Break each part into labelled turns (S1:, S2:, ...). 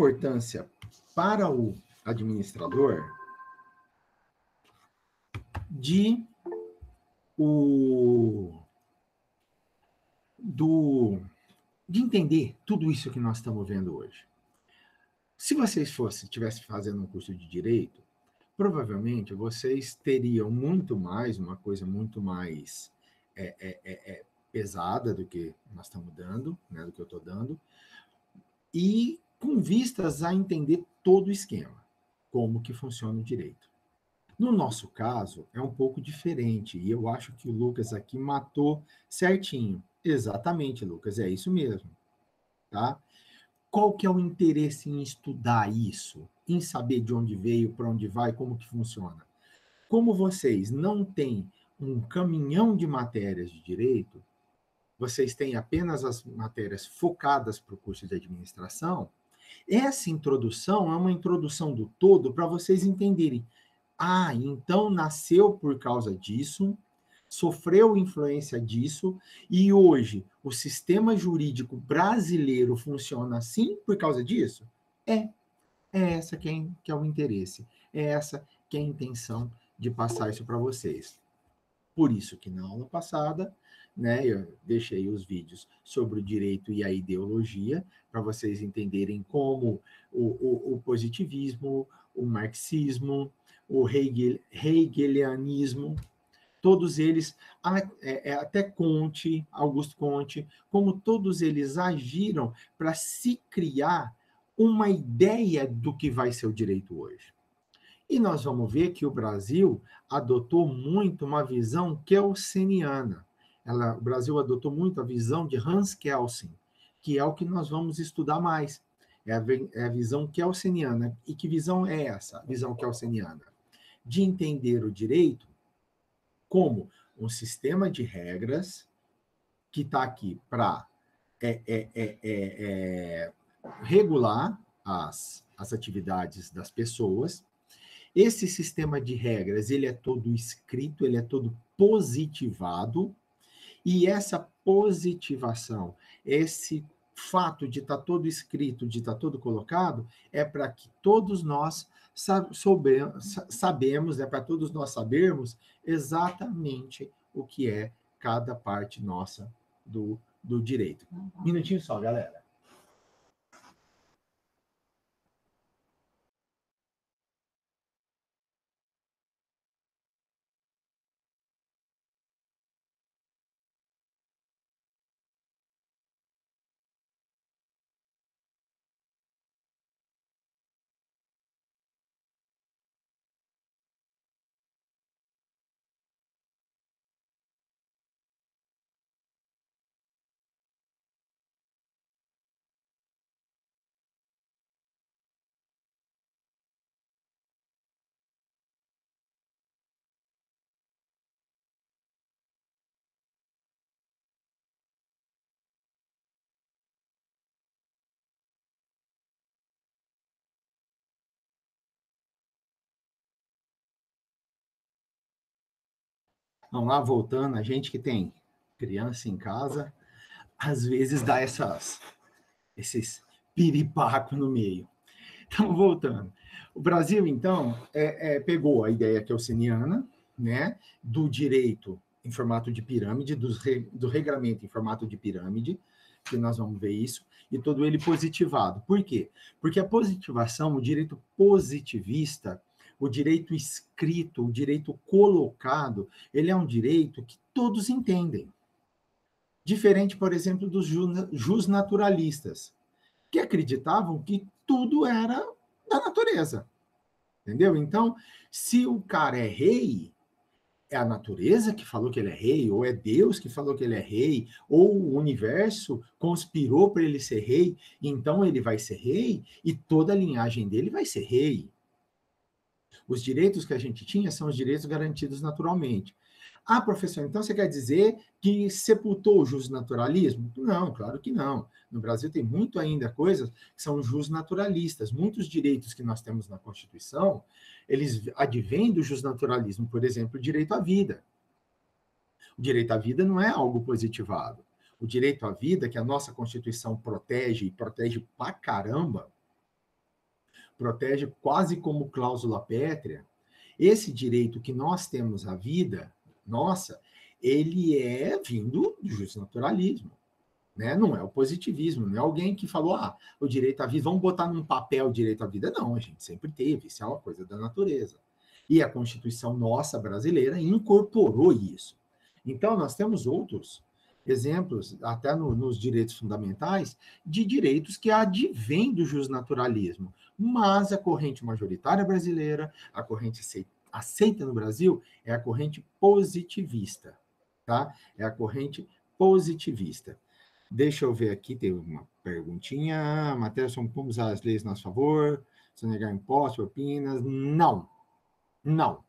S1: importância para o administrador de entender tudo isso que nós estamos vendo hoje. Se vocês estivessem fazendo um curso de Direito, provavelmente vocês teriam muito mais, uma coisa muito mais pesada do que nós estamos dando, né, do que eu estou dando, e com vistas a entender todo o esquema, como que funciona o direito. No nosso caso, é um pouco diferente, e eu acho que o Lucas aqui matou certinho. Exatamente, Lucas, é isso mesmo. Tá? Qual que é o interesse em estudar isso? Em saber de onde veio, para onde vai, como que funciona? Como vocês não têm um caminhão de matérias de direito, vocês têm apenas as matérias focadas para o curso de administração, essa introdução é uma introdução do todo para vocês entenderem. Ah, então nasceu por causa disso, sofreu influência disso, e hoje o sistema jurídico brasileiro funciona assim por causa disso? É essa que é o interesse, é essa que é a intenção de passar isso para vocês. Por isso que na aula passada, né, eu deixei os vídeos sobre o direito e a ideologia, para vocês entenderem como o positivismo, o marxismo, o hegelianismo, todos eles, até Comte, Augusto Comte, como todos eles agiram para se criar uma ideia do que vai ser o direito hoje. E nós vamos ver que o Brasil adotou muito uma visão kelseniana. O Brasil adotou muito a visão de Hans Kelsen, que é o que nós vamos estudar mais. É a visão kelseniana. E que visão é essa, a visão kelseniana? De entender o direito como um sistema de regras que está aqui para regular as atividades das pessoas. Esse sistema de regras, ele é todo escrito, ele é todo positivado, e essa positivação, esse fato de estar todo escrito, de estar todo colocado, é para que todos nós sabemos, é para todos nós sabermos exatamente o que é cada parte nossa do direito. Minutinho só, galera. Vamos lá, voltando, a gente que tem criança em casa, às vezes dá esses piripaco no meio. Então, voltando. O Brasil, então, pegou a ideia kelseniana, né, do direito em formato de pirâmide, do regramento em formato de pirâmide, que nós vamos ver isso, e todo ele positivado. Por quê? Porque a positivação, o direito positivista, o direito escrito, o direito colocado, ele é um direito que todos entendem. Diferente, por exemplo, dos jusnaturalistas, que acreditavam que tudo era da natureza. Entendeu? Então, se o cara é rei, é a natureza que falou que ele é rei, ou é Deus que falou que ele é rei, ou o universo conspirou para ele ser rei, então ele vai ser rei e toda a linhagem dele vai ser rei. Os direitos que a gente tinha são os direitos garantidos naturalmente. Ah, professor, então você quer dizer que sepultou o justnaturalismo? Não, claro que não. No Brasil tem muito ainda coisas que são justnaturalistas. Muitos direitos que nós temos na Constituição, eles advêm do justnaturalismo. Por exemplo, o direito à vida. O direito à vida não é algo positivado. O direito à vida, que a nossa Constituição protege, e protege pra caramba, protege quase como cláusula pétrea, esse direito que nós temos à vida, nossa, ele é vindo do justnaturalismo, né? Não é o positivismo, não é alguém que falou, o direito à vida, vamos botar num papel o direito à vida. Não, a gente sempre teve, isso é uma coisa da natureza. E a Constituição nossa brasileira incorporou isso. Então, nós temos outros exemplos, até nos direitos fundamentais, de direitos que advêm do justnaturalismo. Mas a corrente majoritária brasileira, a corrente aceita no Brasil, é a corrente positivista. Tá? É a corrente positivista. Deixa eu ver aqui, tem uma perguntinha. Matéria sobre como usar as leis a nosso favor, sonegar impostos, propinas. Não, não.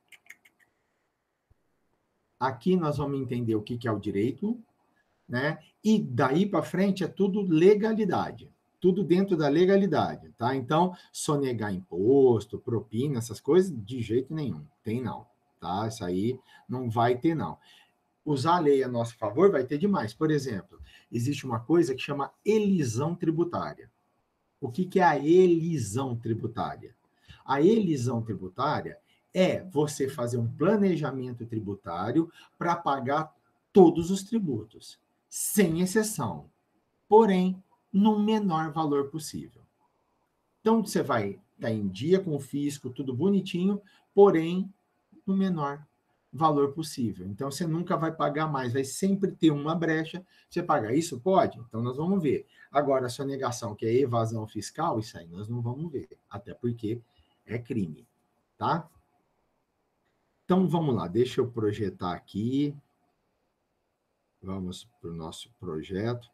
S1: Aqui nós vamos entender o que é o direito, né? E daí para frente é tudo legalidade, tudo dentro da legalidade, tá? Então, sonegar imposto, propina, essas coisas, de jeito nenhum, tem não, tá? Isso aí não vai ter não. Usar a lei a nosso favor vai ter demais. Por exemplo, existe uma coisa que chama elisão tributária. O que é a elisão tributária? A elisão tributária é você fazer um planejamento tributário para pagar todos os tributos, sem exceção, porém, no menor valor possível. Então, você vai estar em dia com o fisco, tudo bonitinho, porém, no menor valor possível. Então, você nunca vai pagar mais, vai sempre ter uma brecha. Você paga isso? Pode? Então, nós vamos ver. Agora, a sonegação, que é evasão fiscal, isso aí nós não vamos ver, até porque é crime, tá? Então, vamos lá, deixa eu projetar aqui. Vamos para o nosso projeto.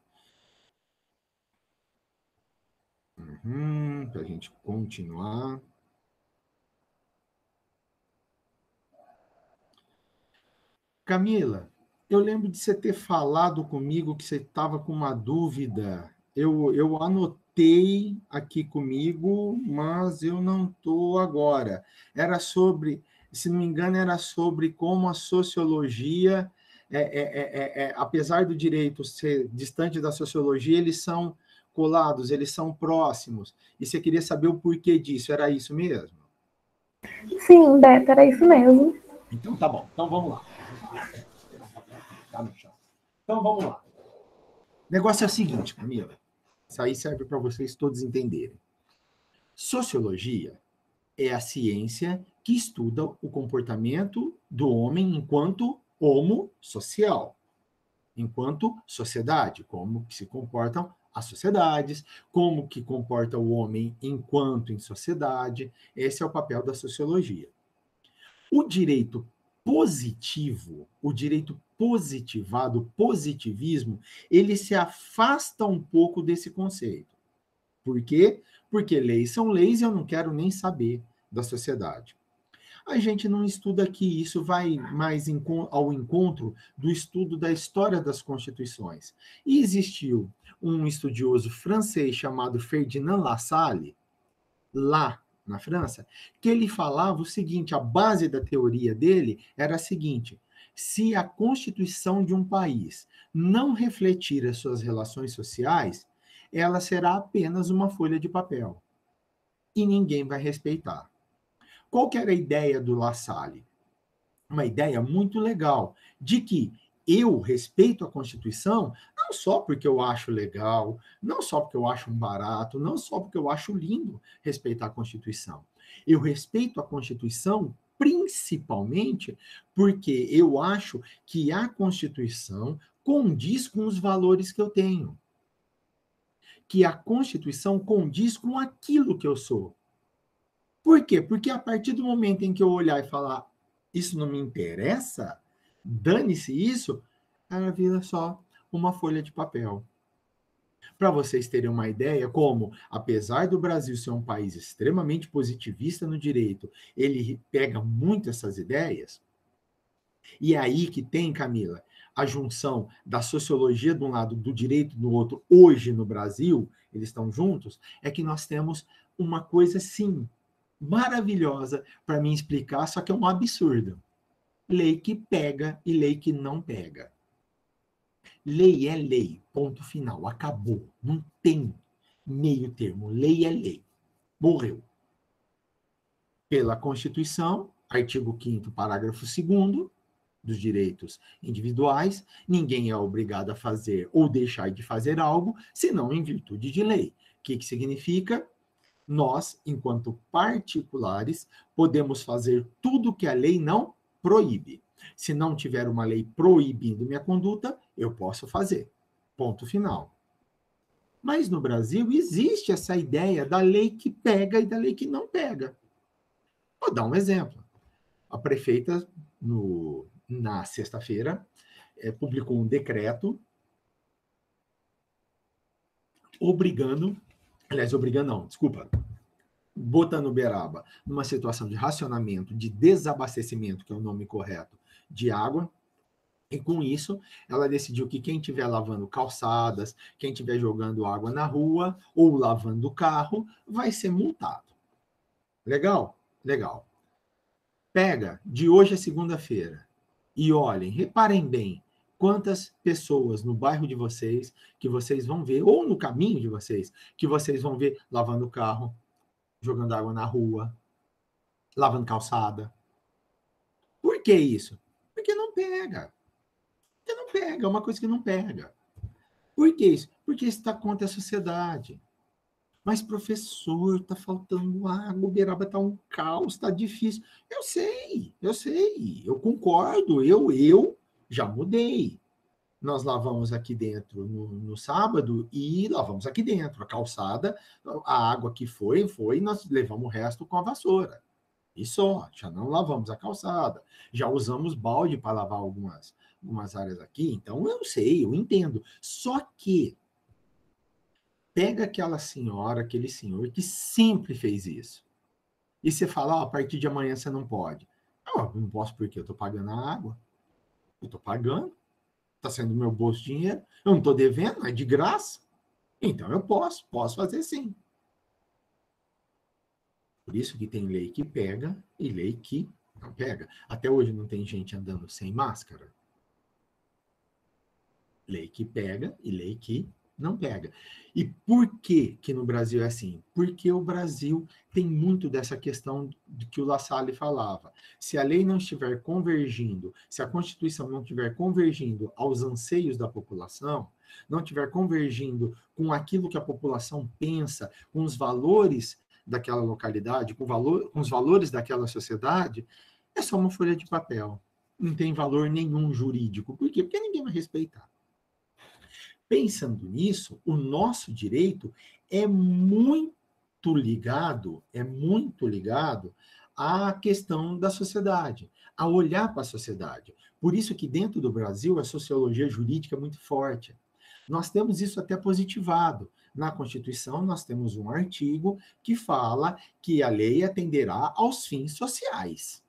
S1: Para a gente continuar. Camila, eu lembro de você ter falado comigo que você estava com uma dúvida. Eu anotei aqui comigo, mas eu não estou agora. Era sobre, se não me engano, era sobre como a sociologia, apesar do direito ser distante da sociologia, eles são colados, eles são próximos. E você queria saber o porquê disso, era isso mesmo?
S2: Sim, Beto, era isso mesmo.
S1: Então tá bom, então vamos lá. Tá no chão. Então vamos lá. O negócio é o seguinte, Camila. Isso aí serve para vocês todos entenderem. Sociologia é a ciência que estuda o comportamento do homem enquanto homo social, enquanto sociedade, como que se comportam as sociedades, como que comporta o homem enquanto em sociedade. Esse é o papel da sociologia. O direito positivo, o direito positivado, o positivismo, ele se afasta um pouco desse conceito. Por quê? Porque leis são leis e eu não quero nem saber da sociedade. A gente não estuda aqui, isso vai mais ao encontro do estudo da história das constituições. E existiu um estudioso francês chamado Ferdinand Lassalle, lá na França, que ele falava o seguinte, a base da teoria dele era a seguinte: se a constituição de um país não refletir as suas relações sociais, ela será apenas uma folha de papel e ninguém vai respeitar. Qual que era a ideia do Lassalle? Uma ideia muito legal de que eu respeito a Constituição não só porque eu acho legal, não só porque eu acho um barato, não só porque eu acho lindo respeitar a Constituição. Eu respeito a Constituição principalmente porque eu acho que a Constituição condiz com os valores que eu tenho. Que a Constituição condiz com aquilo que eu sou. Por quê? Porque a partir do momento em que eu olhar e falar, isso não me interessa, dane-se isso, ela vira só uma folha de papel. Para vocês terem uma ideia, como, apesar do Brasil ser um país extremamente positivista no direito, ele pega muito essas ideias, e é aí que tem, Camila, a junção da sociologia de um lado, do direito do outro, hoje no Brasil, eles estão juntos, é que nós temos uma coisa, sim, maravilhosa para me explicar, só que é um absurdo. Lei que pega e lei que não pega. Lei é lei, ponto final, acabou. Não tem meio termo. Lei é lei. Morreu. pela Constituição, artigo 5º, parágrafo 2º, dos direitos individuais, ninguém é obrigado a fazer ou deixar de fazer algo, senão em virtude de lei. O que significa? Nós, enquanto particulares, podemos fazer tudo que a lei não proíbe. Se não tiver uma lei proibindo minha conduta, eu posso fazer. Ponto final. Mas no Brasil existe essa ideia da lei que pega e da lei que não pega. Vou dar um exemplo. A prefeita, na sexta-feira, publicou um decreto botando Uberaba numa situação de racionamento, de desabastecimento, que é o nome correto, de água. E com isso, ela decidiu que quem estiver lavando calçadas, quem estiver jogando água na rua ou lavando o carro, vai ser multado. Legal? Legal. Pega, de hoje a segunda-feira, e olhem, reparem bem, quantas pessoas no bairro de vocês, que vocês vão ver, ou no caminho de vocês, que vocês vão ver lavando o carro, jogando água na rua, lavando calçada. Por que isso? Porque não pega. Porque não pega, é uma coisa que não pega. Por que isso? Porque isso está contra a sociedade. Mas, professor, está faltando água, Uberaba está um caos, está difícil. Eu sei, eu concordo, eu já mudei. Nós lavamos aqui dentro no sábado e lavamos aqui dentro. A calçada, a água que foi, nós levamos o resto com a vassoura. E só, já não lavamos a calçada. Já usamos balde para lavar algumas áreas aqui. Então, eu sei, eu entendo. Só que pega aquela senhora, aquele senhor que sempre fez isso. E você fala, a partir de amanhã você não pode. Não posso porque eu estou pagando a água. Eu estou pagando. Está saindo do meu bolso dinheiro. Eu não estou devendo, é de graça. Então eu posso fazer sim. Por isso que tem lei que pega e lei que não pega. Até hoje não tem gente andando sem máscara. Lei que pega e lei que não pega. E por que no Brasil é assim? Porque o Brasil tem muito dessa questão de que o La Salle falava. Se a lei não estiver convergindo, se a Constituição não estiver convergindo aos anseios da população, não estiver convergindo com aquilo que a população pensa, com os valores daquela localidade, com os valores daquela sociedade, é só uma folha de papel. Não tem valor nenhum jurídico. Por quê? Porque ninguém vai respeitar. Pensando nisso, o nosso direito é muito ligado à questão da sociedade, a olhar para a sociedade. Por isso que dentro do Brasil a sociologia jurídica é muito forte. Nós temos isso até positivado. Na Constituição, nós temos um artigo que fala que a lei atenderá aos fins sociais.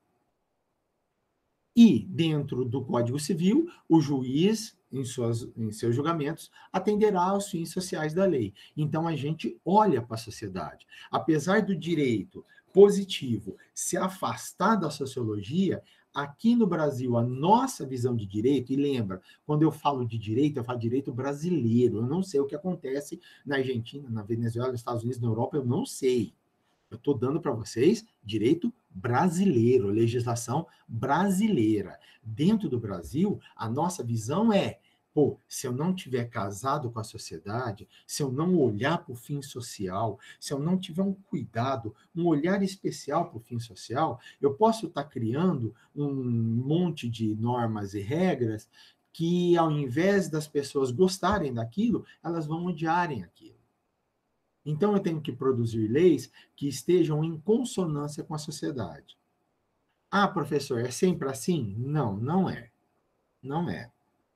S1: E, dentro do Código Civil, o juiz, em seus julgamentos, atenderá aos fins sociais da lei. Então, a gente olha para a sociedade. Apesar do direito positivo se afastar da sociologia, aqui no Brasil, a nossa visão de direito, e lembra, quando eu falo de direito, eu falo direito brasileiro. Eu não sei o que acontece na Argentina, na Venezuela, nos Estados Unidos, na Europa, eu não sei. Eu estou dando para vocês direito brasileiro, legislação brasileira. Dentro do Brasil, a nossa visão é, se eu não tiver casado com a sociedade, se eu não olhar para o fim social, se eu não tiver um cuidado, um olhar especial para o fim social, eu posso estar criando um monte de normas e regras que, ao invés das pessoas gostarem daquilo, elas vão odiarem aquilo. Então, eu tenho que produzir leis que estejam em consonância com a sociedade. Professor, é sempre assim? Não, não é. Não é.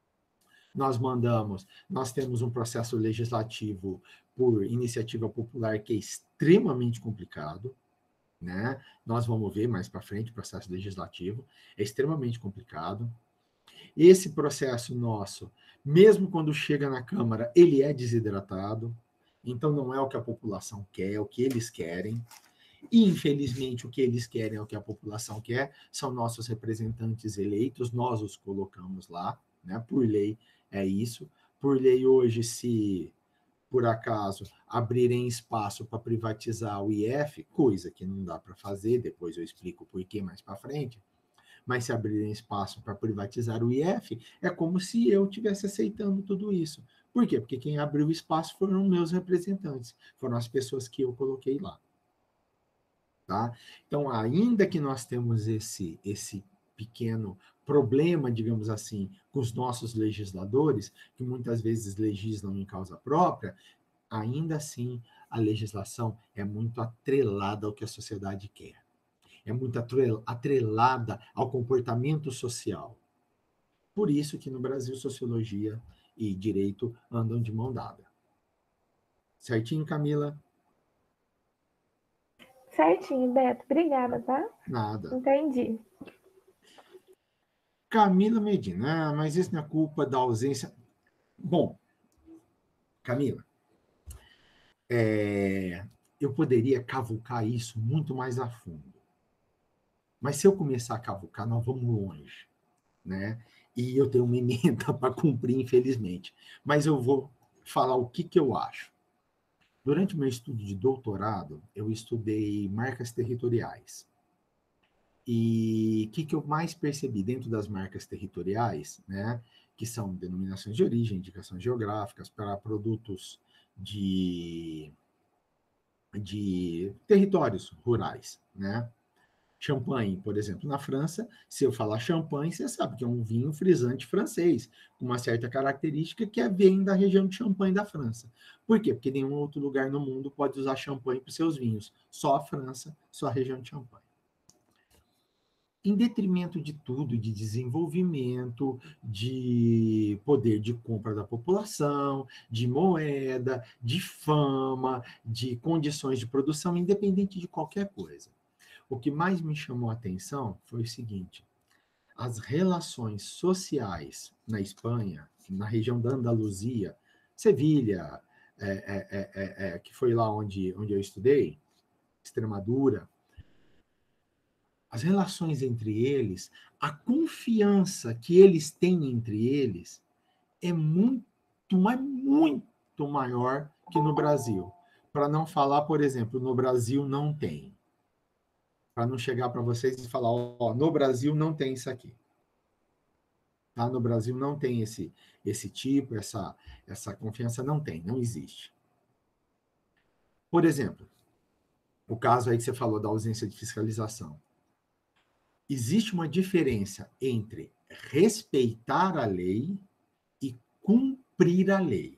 S1: Nós temos um processo legislativo por iniciativa popular que é extremamente complicado, né? Nós vamos ver mais para frente o processo legislativo, é extremamente complicado. Esse processo nosso, mesmo quando chega na Câmara, ele é desidratado. Então, não é o que a população quer, é o que eles querem. E, infelizmente, o que eles querem é o que a população quer, são nossos representantes eleitos, nós os colocamos lá, né? Por lei é isso. Por lei, hoje, se por acaso, abrirem espaço para privatizar o IF, coisa que não dá para fazer, depois eu explico por que mais para frente, mas se abrirem espaço para privatizar o IF, é como se eu estivesse aceitando tudo isso. Por quê? Porque quem abriu o espaço foram meus representantes, foram as pessoas que eu coloquei lá. Tá? Então, ainda que nós temos esse pequeno problema, digamos assim, com os nossos legisladores, que muitas vezes legislam em causa própria, ainda assim a legislação é muito atrelada ao que a sociedade quer. É muito atrelada ao comportamento social. Por isso que no Brasil sociologia e direito andam de mão dada. Certinho, Camila?
S2: Certinho, Beto. Obrigada, tá?
S1: Nada.
S2: Entendi.
S1: Camila Medina, mas isso não é culpa da ausência. Bom, Camila, eu poderia cavucar isso muito mais a fundo. Mas se eu começar a cavucar, nós vamos longe, né? E eu tenho uma emenda para cumprir, infelizmente. Mas eu vou falar o que eu acho. Durante o meu estudo de doutorado, eu estudei marcas territoriais. E o que eu mais percebi dentro das marcas territoriais, né, que são denominações de origem, indicações geográficas para produtos de territórios rurais, né? Champanhe, por exemplo, na França, se eu falar champanhe, você sabe que é um vinho frisante francês, com uma certa característica que vem da região de Champagne da França. Por quê? Porque nenhum outro lugar no mundo pode usar champanhe para os seus vinhos. Só a França, só a região de Champagne. Em detrimento de tudo, de desenvolvimento, de poder de compra da população, de moeda, de fama, de condições de produção, independente de qualquer coisa. O que mais me chamou a atenção foi o seguinte: as relações sociais na Espanha, na região da Andaluzia, Sevilha, que foi lá onde eu estudei, Extremadura, as relações entre eles, a confiança que eles têm entre eles é muito, mas muito maior que no Brasil. Para não falar, por exemplo, no Brasil não tem. Para não chegar para vocês e falar, ó, no Brasil não tem isso aqui. Tá? No Brasil não tem esse tipo, essa confiança não tem, não existe. Por exemplo, o caso aí que você falou da ausência de fiscalização. Existe uma diferença entre respeitar a lei e cumprir a lei.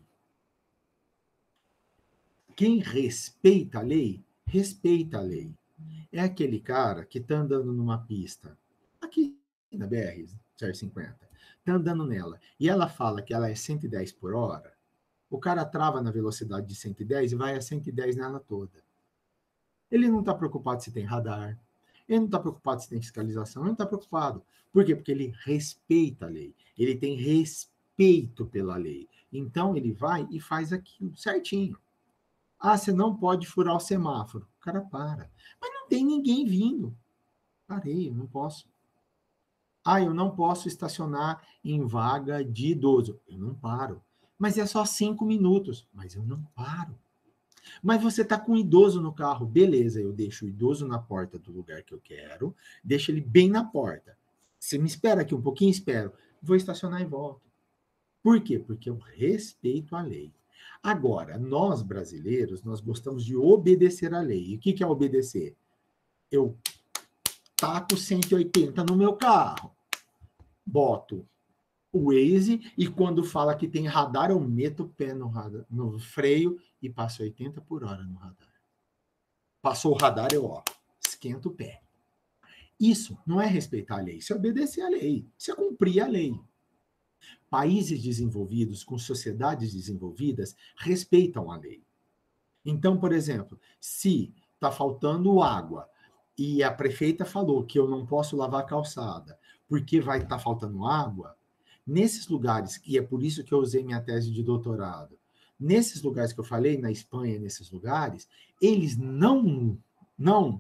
S1: Quem respeita a lei, respeita a lei. É aquele cara que está andando numa pista, aqui na BR-050, está andando nela, e ela fala que ela é 110 por hora, o cara trava na velocidade de 110 e vai a 110 nela toda. Ele não está preocupado se tem radar, ele não está preocupado se tem fiscalização, ele não está preocupado. Por quê? Porque ele respeita a lei, ele tem respeito pela lei. Então ele vai e faz aquilo certinho. Ah, você não pode furar o semáforo. O cara para. Mas não tem ninguém vindo. Parei, eu não posso. Ah, eu não posso estacionar em vaga de idoso. Eu não paro. Mas é só 5 minutos. Mas eu não paro. Mas você está com um idoso no carro. Beleza, eu deixo o idoso na porta do lugar que eu quero. Deixo ele bem na porta. Você me espera aqui um pouquinho? Espero. Vou estacionar e volto. Por quê? Porque eu respeito a lei. Agora, nós brasileiros, nós gostamos de obedecer à lei. E o que é obedecer? Eu taco 180 no meu carro, boto o Waze e quando fala que tem radar, eu meto o pé no freio e passo 80 por hora no radar. Passou o radar, eu esquento o pé. Isso não é respeitar a lei, isso é obedecer à lei, isso é cumprir a lei. Países desenvolvidos, com sociedades desenvolvidas, respeitam a lei. Então, por exemplo, se está faltando água e a prefeita falou que eu não posso lavar a calçada porque vai estar faltando água, nesses lugares, e é por isso que eu usei minha tese de doutorado, nesses lugares que eu falei, na Espanha, nesses lugares, eles não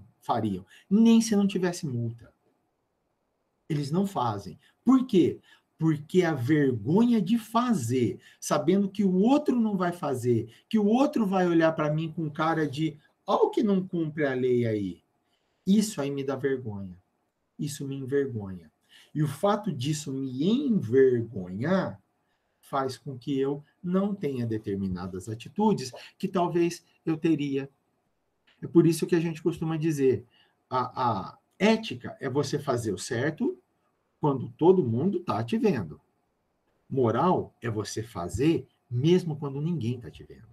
S1: fariam, nem se não tivesse multa. Eles não fazem. Por quê? Porque a vergonha de fazer, sabendo que o outro não vai fazer, que o outro vai olhar para mim com cara de, ó, o que não cumpre a lei aí. Isso aí me dá vergonha. Isso me envergonha. E o fato disso me envergonhar faz com que eu não tenha determinadas atitudes que talvez eu teria. É por isso que a gente costuma dizer, a ética é você fazer o certo quando todo mundo está te vendo. Moral é você fazer mesmo quando ninguém está te vendo.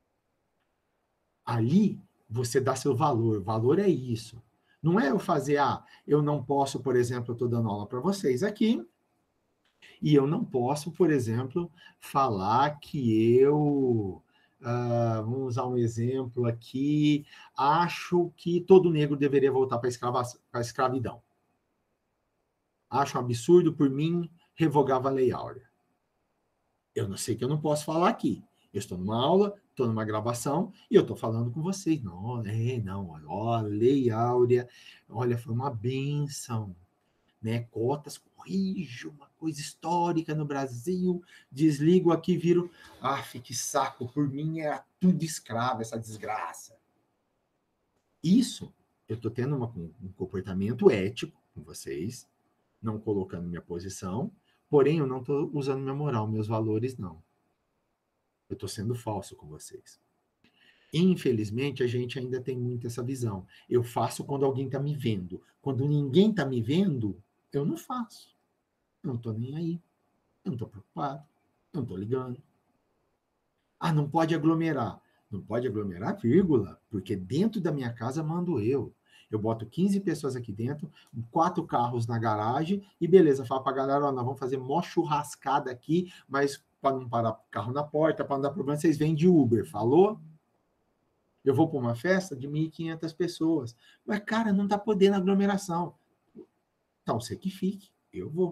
S1: Ali você dá seu valor. Valor é isso. Não é eu fazer, eu não posso, por exemplo, eu estou dando aula para vocês aqui, e eu não posso, por exemplo, falar que eu, vamos usar um exemplo aqui, acho que todo negro deveria voltar para a escravidão. Acho um absurdo, por mim, revogava a Lei Áurea. Eu não sei que eu não posso falar aqui. Eu estou numa aula, estou numa gravação, e eu estou falando com vocês. Não, ó, Lei Áurea, olha, foi uma bênção. Né? Cotas corrijo, uma coisa histórica no Brasil, desligo aqui, viro, que saco, por mim é tudo escravo, essa desgraça. Isso, eu estou tendo um comportamento ético com vocês, não colocando minha posição, porém eu não estou usando minha moral, meus valores não. Eu estou sendo falso com vocês. Infelizmente, a gente ainda tem muito essa visão. Eu faço quando alguém está me vendo. Quando ninguém está me vendo, eu não faço. Eu não estou nem aí. Eu não estou preocupado. Eu não estou ligando. Não pode aglomerar. Não pode aglomerar, vírgula, porque dentro da minha casa mando eu. Eu boto 15 pessoas aqui dentro, 4 carros na garagem e beleza, falo para a galera, nós vamos fazer mó churrascada aqui, mas para não parar carro na porta, para não dar problema, vocês vêm de Uber, falou? Eu vou para uma festa de 1.500 pessoas. Mas, cara, não está podendo aglomeração. Então, você que fique, eu vou.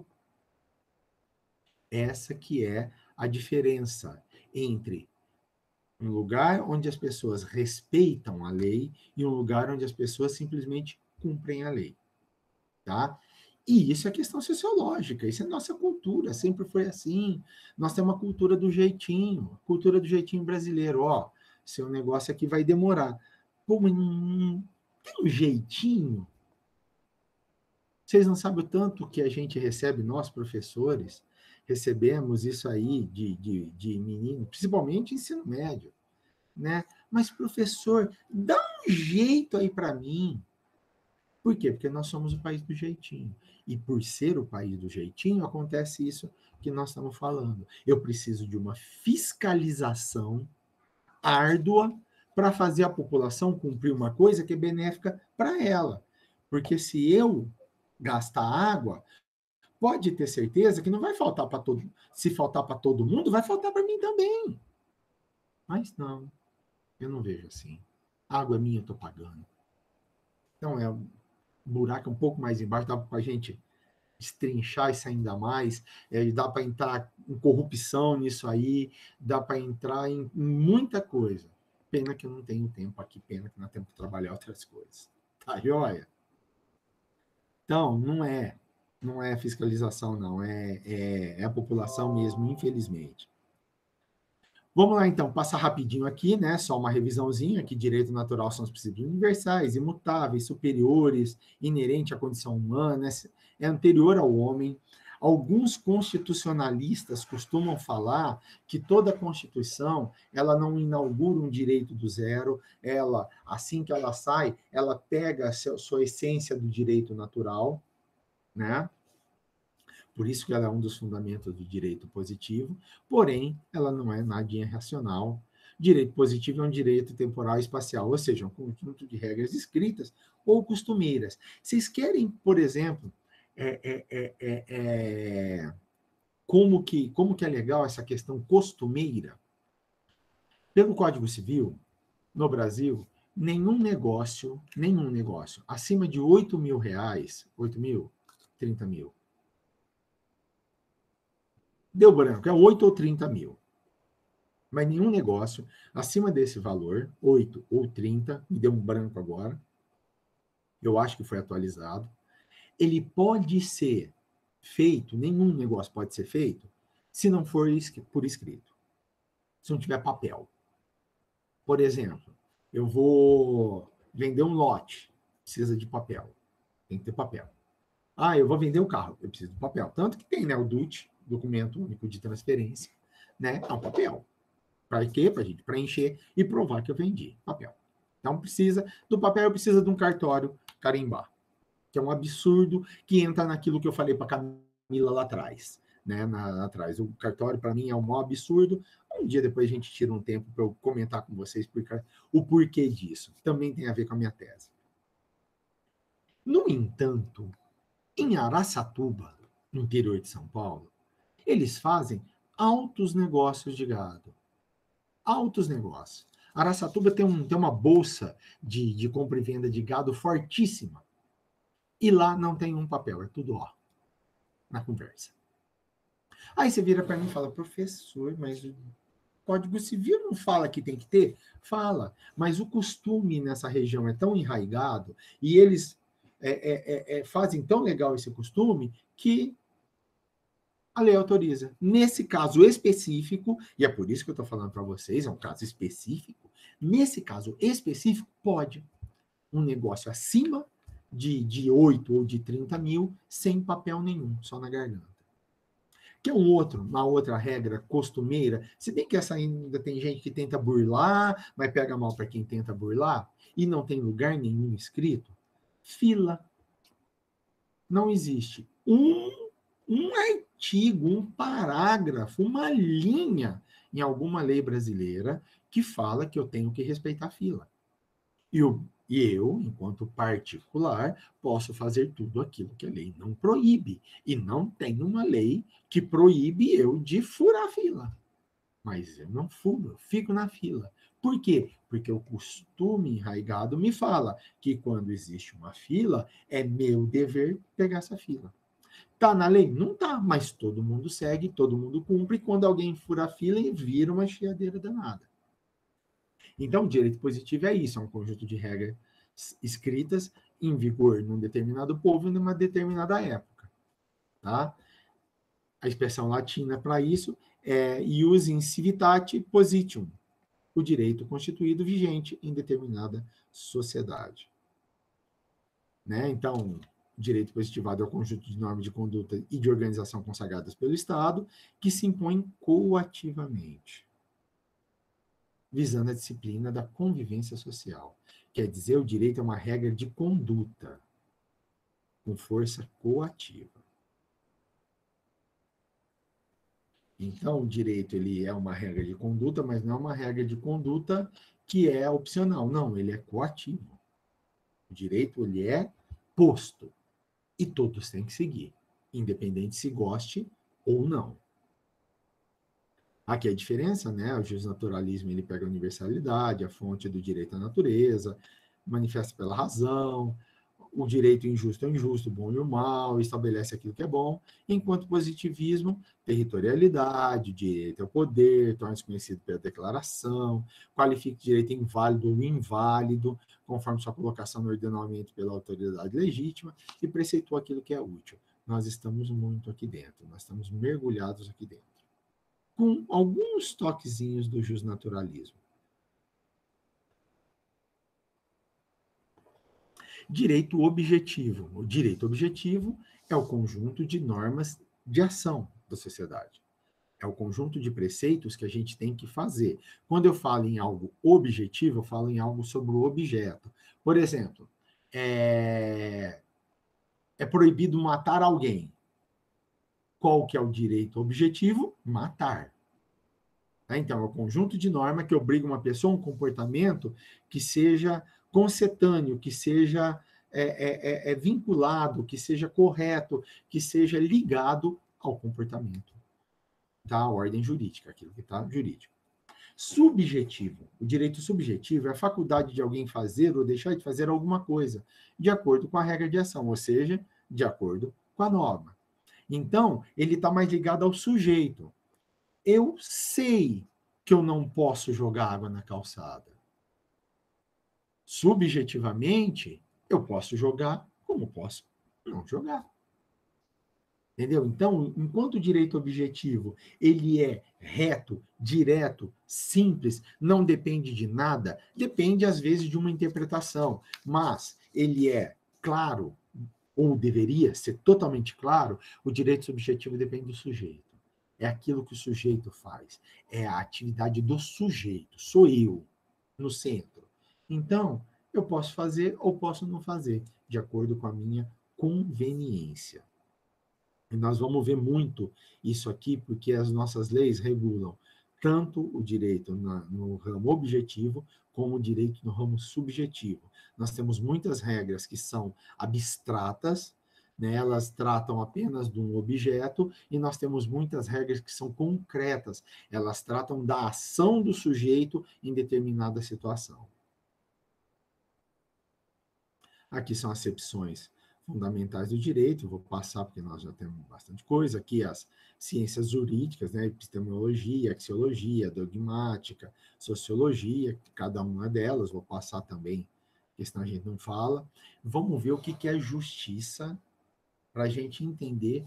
S1: Essa que é a diferença entre um lugar onde as pessoas respeitam a lei e um lugar onde as pessoas simplesmente cumprem a lei. Tá? E isso é questão sociológica, isso é nossa cultura, sempre foi assim. Nós temos uma cultura do jeitinho brasileiro. Ó, seu negócio aqui vai demorar. Pô, mas não tem um jeitinho? Vocês não sabem o tanto que a gente recebe, nós professores, recebemos isso aí de menino, principalmente ensino médio, né? Mas, professor, dá um jeito aí para mim. Por quê? Porque nós somos o país do jeitinho. E por ser o país do jeitinho, acontece isso que nós estamos falando. Eu preciso de uma fiscalização árdua para fazer a população cumprir uma coisa que é benéfica para ela. Porque se eu gastar água, pode ter certeza que não vai faltar para todo mundo. Se faltar para todo mundo, vai faltar para mim também. Mas não, eu não vejo assim. A água é minha, eu estou pagando. Então, é um buraco um pouco mais embaixo, dá para a gente destrinchar isso ainda mais, dá para entrar em corrupção nisso aí, dá para entrar em muita coisa. Pena que eu não tenho tempo aqui, pena que não tenho tempo de trabalhar outras coisas. Tá, joia? Então, não é fiscalização, não, é a população mesmo, infelizmente. Vamos lá, então, passar rapidinho aqui, né? Só uma revisãozinha, que direito natural são os princípios universais, imutáveis, superiores, inerente à condição humana, é anterior ao homem. Alguns constitucionalistas costumam falar que toda Constituição, ela não inaugura um direito do zero, ela, assim que ela sai, ela pega a sua essência do direito natural, né? Por isso que ela é um dos fundamentos do direito positivo, porém, ela não é nadinha racional. Direito positivo é um direito temporal e espacial, ou seja, um conjunto de regras escritas ou costumeiras. Vocês querem, por exemplo, como que é legal essa questão costumeira? Pelo Código Civil, no Brasil, nenhum negócio acima de R$ 8.000, 8 mil, 30 mil, deu branco, é 8 ou 30 mil. Mas nenhum negócio acima desse valor, 8 ou 30, me deu um branco agora, eu acho que foi atualizado, ele pode ser feito, nenhum negócio pode ser feito se não for por escrito, se não tiver papel. Por exemplo, eu vou vender um lote, precisa de papel, tem que ter papel. Ah, eu vou vender um carro, eu preciso de papel. Tanto que tem, né, o DUT, Documento Único de Transferência, né, é um papel. Para quê? Para a gente preencher e provar que eu vendi papel. Então precisa do papel, precisa de um cartório carimbar, que é um absurdo que entra naquilo que eu falei para Camila lá atrás, né? Atrás. O cartório, para mim, é um maior absurdo. Um dia depois a gente tira um tempo para eu comentar com vocês o porquê disso. Também tem a ver com a minha tese. No entanto, em Araçatuba, no interior de São Paulo, eles fazem altos negócios de gado. Altos negócios. Araçatuba tem uma bolsa de compra e venda de gado fortíssima. E lá não tem um papel, é tudo ó, na conversa. Aí você vira para mim e fala, professor, mas o Código Civil não fala que tem que ter? Fala, mas o costume nessa região é tão enraizado e eles fazem tão legal esse costume que a lei autoriza. Nesse caso específico, e é por isso que eu estou falando para vocês, é um caso específico, nesse caso específico, pode um negócio acima de 8 ou de 30 mil, sem papel nenhum, só na garganta. Que é uma outra regra costumeira, se bem que essa ainda tem gente que tenta burlar, mas pega mal para quem tenta burlar, e não tem lugar nenhum escrito, fila. Não existe um artigo, um parágrafo, uma linha em alguma lei brasileira que fala que eu tenho que respeitar a fila. E eu, enquanto particular, posso fazer tudo aquilo que a lei não proíbe. E não tem uma lei que proíbe eu de furar a fila. Mas eu não furo, eu fico na fila. Por quê? Porque o costume enraizado me fala que quando existe uma fila, é meu dever pegar essa fila. Tá na lei? Não tá, mas todo mundo segue, todo mundo cumpre. E quando alguém fura a fila, vira uma chiadeira danada. Então, o direito positivo é isso, é um conjunto de regras escritas em vigor num determinado povo e numa determinada época. Tá? A expressão latina para isso é ius in civitate positium, o direito constituído vigente em determinada sociedade. Né? Então, o direito positivado é o conjunto de normas de conduta e de organização consagradas pelo Estado que se impõem coativamente, visando a disciplina da convivência social. Quer dizer, o direito é uma regra de conduta com força coativa. Então, o direito ele é uma regra de conduta, mas não é uma regra de conduta que é opcional. Não, ele é coativo. O direito ele é posto e todos têm que seguir, independente se goste ou não. Aqui a diferença, né? O justnaturalismo ele pega a universalidade, a fonte do direito à natureza, manifesta pela razão, o direito injusto é o injusto, o bom e o mal, estabelece aquilo que é bom, enquanto o positivismo, territorialidade, direito ao poder, torna-se conhecido pela declaração, qualifica o direito inválido ou inválido, conforme sua colocação no ordenamento pela autoridade legítima, e preceitua aquilo que é útil. Nós estamos muito aqui dentro, nós estamos mergulhados aqui dentro. Com alguns toquezinhos do justnaturalismo. Direito objetivo. O direito objetivo é o conjunto de normas de ação da sociedade. É o conjunto de preceitos que a gente tem que fazer. Quando eu falo em algo objetivo, eu falo em algo sobre o objeto. Por exemplo, é proibido matar alguém. Qual que é o direito objetivo? Matar. Então, é o conjunto de normas que obriga uma pessoa a um comportamento que seja concetâneo, que seja vinculado, que seja correto, que seja ligado ao comportamento da ordem jurídica, aquilo que está jurídico. Subjetivo. O direito subjetivo é a faculdade de alguém fazer ou deixar de fazer alguma coisa, de acordo com a regra de ação, ou seja, de acordo com a norma. Então, ele está mais ligado ao sujeito. Eu sei que eu não posso jogar água na calçada. Subjetivamente, eu posso jogar, como posso não jogar. Entendeu? Então, enquanto o direito objetivo ele é reto, direto, simples, não depende de nada, depende às vezes de uma interpretação, mas ele é claro, ou deveria ser totalmente claro, o direito subjetivo depende do sujeito. É aquilo que o sujeito faz, é a atividade do sujeito, sou eu, no centro. Então, eu posso fazer ou posso não fazer, de acordo com a minha conveniência. E nós vamos ver muito isso aqui, porque as nossas leis regulam tanto o direito no ramo objetivo, como o direito no ramo subjetivo. Nós temos muitas regras que são abstratas, né? Elas tratam apenas de um objeto, e nós temos muitas regras que são concretas, elas tratam da ação do sujeito em determinada situação. Aqui são acepções fundamentais do direito, vou passar porque nós já temos bastante coisa. Aqui as ciências jurídicas, né, epistemologia, axiologia, dogmática, sociologia, cada uma delas, vou passar também, porque senão a gente não fala. Vamos ver o que é justiça, para a gente entender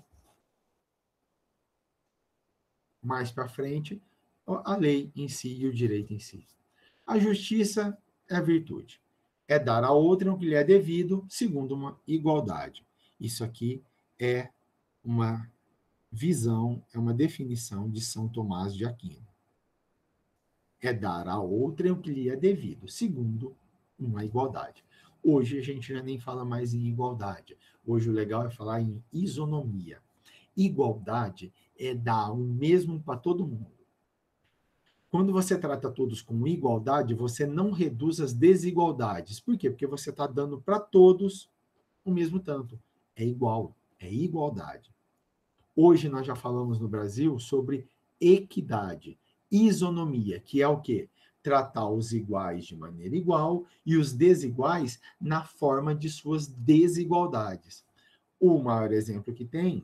S1: mais para frente a lei em si e o direito em si. A justiça é a virtude. É dar a outrem o que lhe é devido, segundo uma igualdade. Isso aqui é uma visão, é uma definição de São Tomás de Aquino. É dar a outrem o que lhe é devido, segundo uma igualdade. Hoje a gente já nem fala mais em igualdade. Hoje o legal é falar em isonomia. Igualdade é dar o mesmo para todo mundo. Quando você trata todos com igualdade, você não reduz as desigualdades. Por quê? Porque você está dando para todos o mesmo tanto. É igual, é igualdade. Hoje nós já falamos no Brasil sobre equidade, isonomia, que é o quê? Tratar os iguais de maneira igual e os desiguais na forma de suas desigualdades. O maior exemplo que tem,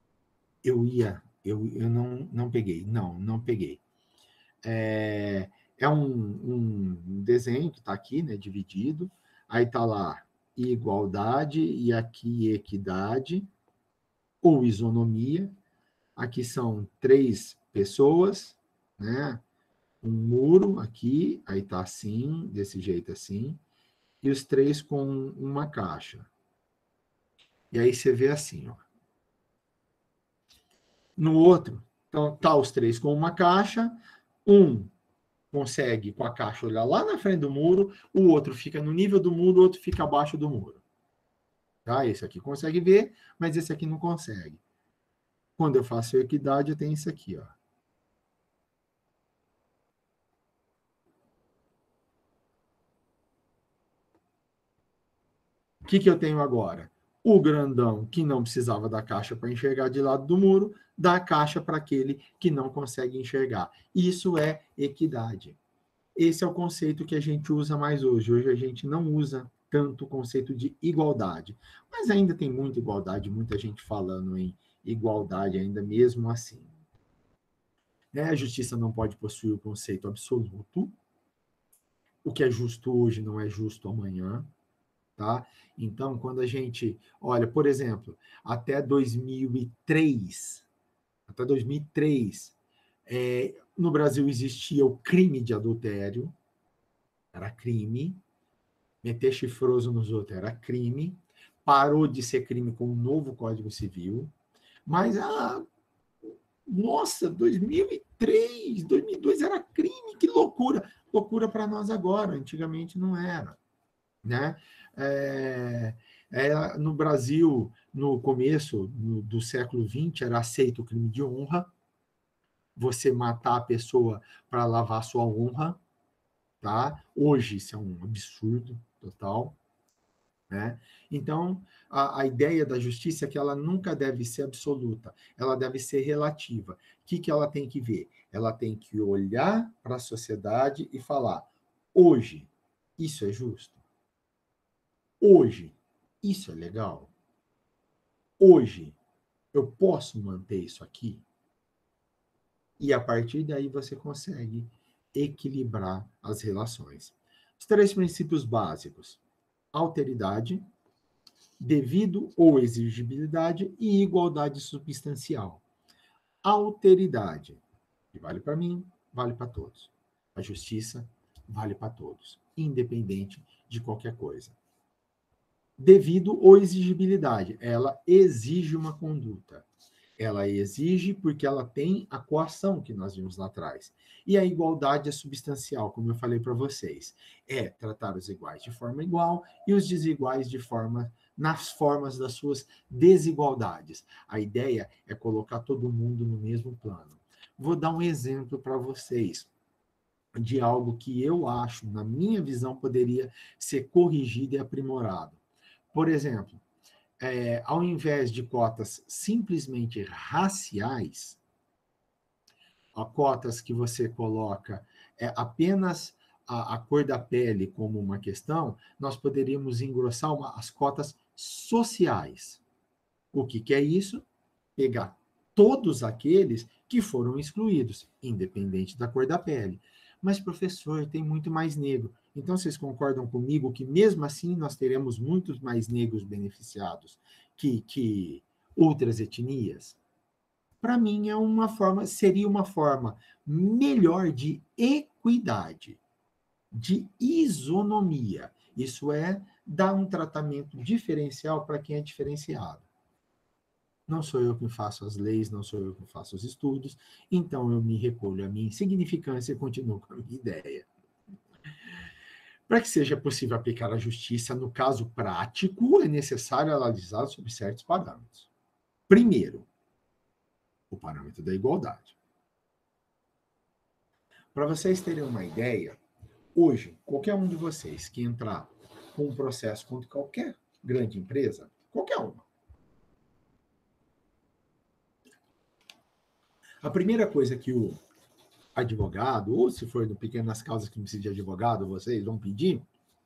S1: eu não peguei, não peguei. É um desenho que está aqui, né, dividido. Aí está lá igualdade e aqui equidade ou isonomia. Aqui são 3 pessoas, né? Um muro aqui, aí está assim, desse jeito assim, e os 3 com uma caixa. E aí você vê assim, ó. No outro, então tá os 3 com uma caixa, um consegue, com a caixa, olhar lá na frente do muro, o outro fica no nível do muro, o outro fica abaixo do muro. Tá? Esse aqui consegue ver, mas esse aqui não consegue. Quando eu faço equidade, eu tenho isso aqui, ó. O que eu tenho agora? O grandão, que não precisava da caixa para enxergar de lado do muro, dá a caixa para aquele que não consegue enxergar. Isso é equidade. Esse é o conceito que a gente usa mais hoje. Hoje a gente não usa tanto o conceito de igualdade, mas ainda tem muita igualdade, muita gente falando em igualdade ainda mesmo assim. Né? A justiça não pode possuir o conceito absoluto. O que é justo hoje não é justo amanhã. Tá? Então, quando a gente olha, por exemplo, até 2003, no Brasil existia o crime de adultério, era crime, meter chifroso nos outros era crime, parou de ser crime com o novo Código Civil, mas, nossa, 2003, 2002 era crime, que loucura! Loucura para nós agora, antigamente não era. Né? No Brasil, no começo do século XX, era aceito o crime de honra, você matar a pessoa para lavar sua honra, tá? Hoje isso é um absurdo total, né? Então, a ideia da justiça é que ela nunca deve ser absoluta, ela deve ser relativa. O que ela tem que ver? Ela tem que olhar para a sociedade e falar: hoje, isso é justo? Hoje, isso é legal? Hoje, eu posso manter isso aqui? E a partir daí você consegue equilibrar as relações. Os 3 princípios básicos: alteridade, devido ou exigibilidade e igualdade substancial. Alteridade, que vale para mim, vale para todos. A justiça vale para todos, independente de qualquer coisa. Devido ou exigibilidade, ela exige uma conduta. Ela exige porque ela tem a coação que nós vimos lá atrás. E a igualdade é substancial, como eu falei para vocês. É tratar os iguais de forma igual e os desiguais de forma nas formas das suas desigualdades. A ideia é colocar todo mundo no mesmo plano. Vou dar um exemplo para vocês de algo que eu acho, na minha visão, poderia ser corrigido e aprimorado. Por exemplo, ao invés de cotas simplesmente raciais, cotas que você coloca apenas a cor da pele como uma questão, nós poderíamos engrossar as cotas sociais. O que é isso? Pegar todos aqueles que foram excluídos, independente da cor da pele. Mas, professor, tem muito mais negro. Então, vocês concordam comigo que, mesmo assim, nós teremos muitos mais negros beneficiados que outras etnias? Para mim, seria uma forma melhor de equidade, de isonomia. Isso é, dar um tratamento diferencial para quem é diferenciado. Não sou eu que faço as leis, não sou eu que faço os estudos, então eu me recolho à minha insignificância e continuo com a minha ideia. Para que seja possível aplicar a justiça no caso prático, é necessário analisar sobre certos parâmetros. Primeiro, o parâmetro da igualdade. Para vocês terem uma ideia, hoje, qualquer um de vocês que entrar com um processo contra qualquer grande empresa, qualquer uma, a primeira coisa que o advogado, ou se for no pequenas causas que não precisa de advogado, vocês vão pedir,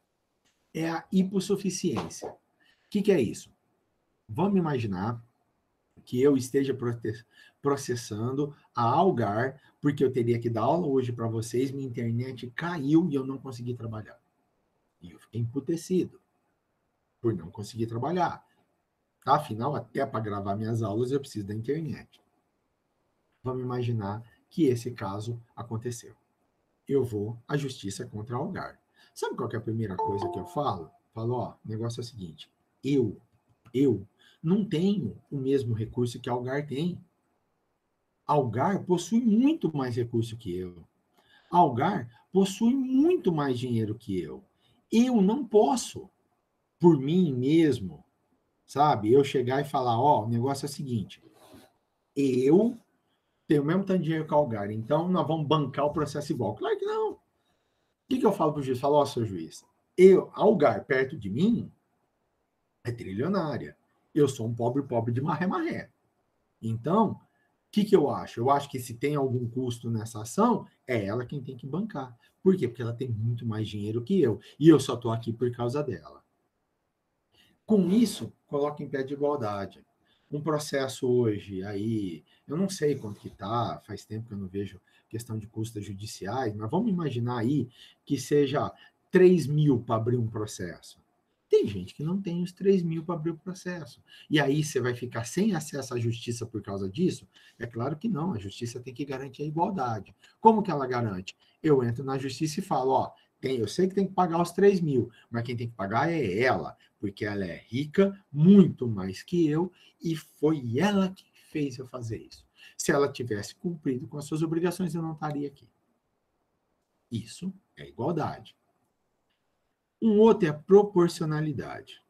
S1: é a hipossuficiência. O que é isso? Vamos imaginar que eu esteja processando a Algar, porque eu teria que dar aula hoje para vocês, minha internet caiu e eu não consegui trabalhar. E eu fiquei emputecido por não conseguir trabalhar. Afinal, até para gravar minhas aulas, eu preciso da internet. Vamos imaginar que esse caso aconteceu. Eu vou à justiça contra a Algar. Sabe qual que é a primeira coisa que eu falo? Falo, ó, o negócio é o seguinte, eu não tenho o mesmo recurso que a Algar tem. A Algar possui muito mais recurso que eu. A Algar possui muito mais dinheiro que eu. Eu não posso, por mim mesmo, sabe? Eu chegar e falar, ó, o negócio é o seguinte, eu tenho o mesmo tanto de dinheiro que a Algar, então nós vamos bancar o processo igual. Claro que não. O que eu falo para o juiz? Falo, ó, seu juiz, a Algar perto de mim é trilionária. Eu sou um pobre de marré. Então, o que eu acho? Eu acho que se tem algum custo nessa ação, é ela quem tem que bancar. Por quê? Porque ela tem muito mais dinheiro que eu. E eu só estou aqui por causa dela. Com isso, coloca em pé de igualdade. Um processo hoje, aí, eu não sei quanto que está, faz tempo que eu não vejo questão de custas judiciais, mas vamos imaginar aí que seja 3 mil para abrir um processo. Tem gente que não tem os 3 mil para abrir o processo. E aí você vai ficar sem acesso à justiça por causa disso? É claro que não, a justiça tem que garantir a igualdade. Como que ela garante? Eu entro na justiça e falo, ó, eu sei que tem que pagar os 3 mil, mas quem tem que pagar é ela, porque ela é rica, muito mais que eu, e foi ela que fez eu fazer isso. Se ela tivesse cumprido com as suas obrigações, eu não estaria aqui. Isso é igualdade. Um outro é a proporcionalidade.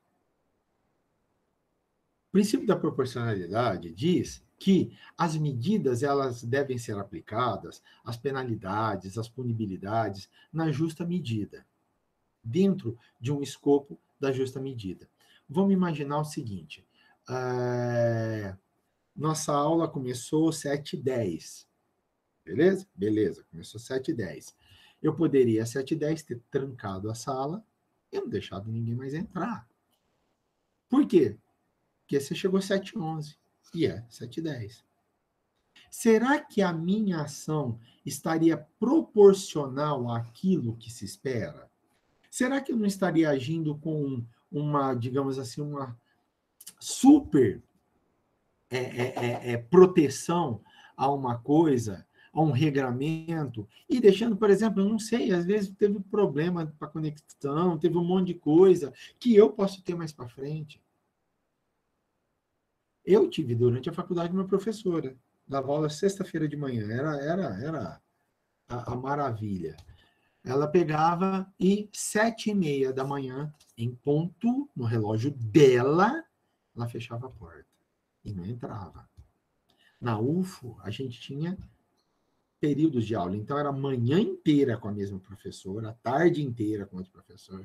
S1: O princípio da proporcionalidade diz que as medidas elas devem ser aplicadas, as penalidades, as punibilidades, na justa medida, dentro de um escopo da justa medida. Vamos imaginar o seguinte, nossa aula começou 7h10, beleza? Beleza, começou 7h10. Eu poderia, às 7h10, ter trancado a sala e não deixado ninguém mais entrar. Por quê? Porque você chegou às 7h11 e é 7h10. Será que a minha ação estaria proporcional àquilo que se espera? Será que eu não estaria agindo com uma, digamos assim, super proteção a uma coisa, a um regramento, e deixando, por exemplo, eu não sei, às vezes teve problema para conexão, teve um monte de coisa que eu posso ter mais para frente. Eu tive durante a faculdade uma professora, dava aula sexta-feira de manhã, era a maravilha. Ela pegava e 7h30 da manhã, em ponto, no relógio dela, ela fechava a porta e não entrava. Na UFO, a gente tinha períodos de aula, então era a manhã inteira com a mesma professora, a tarde inteira com outro professor,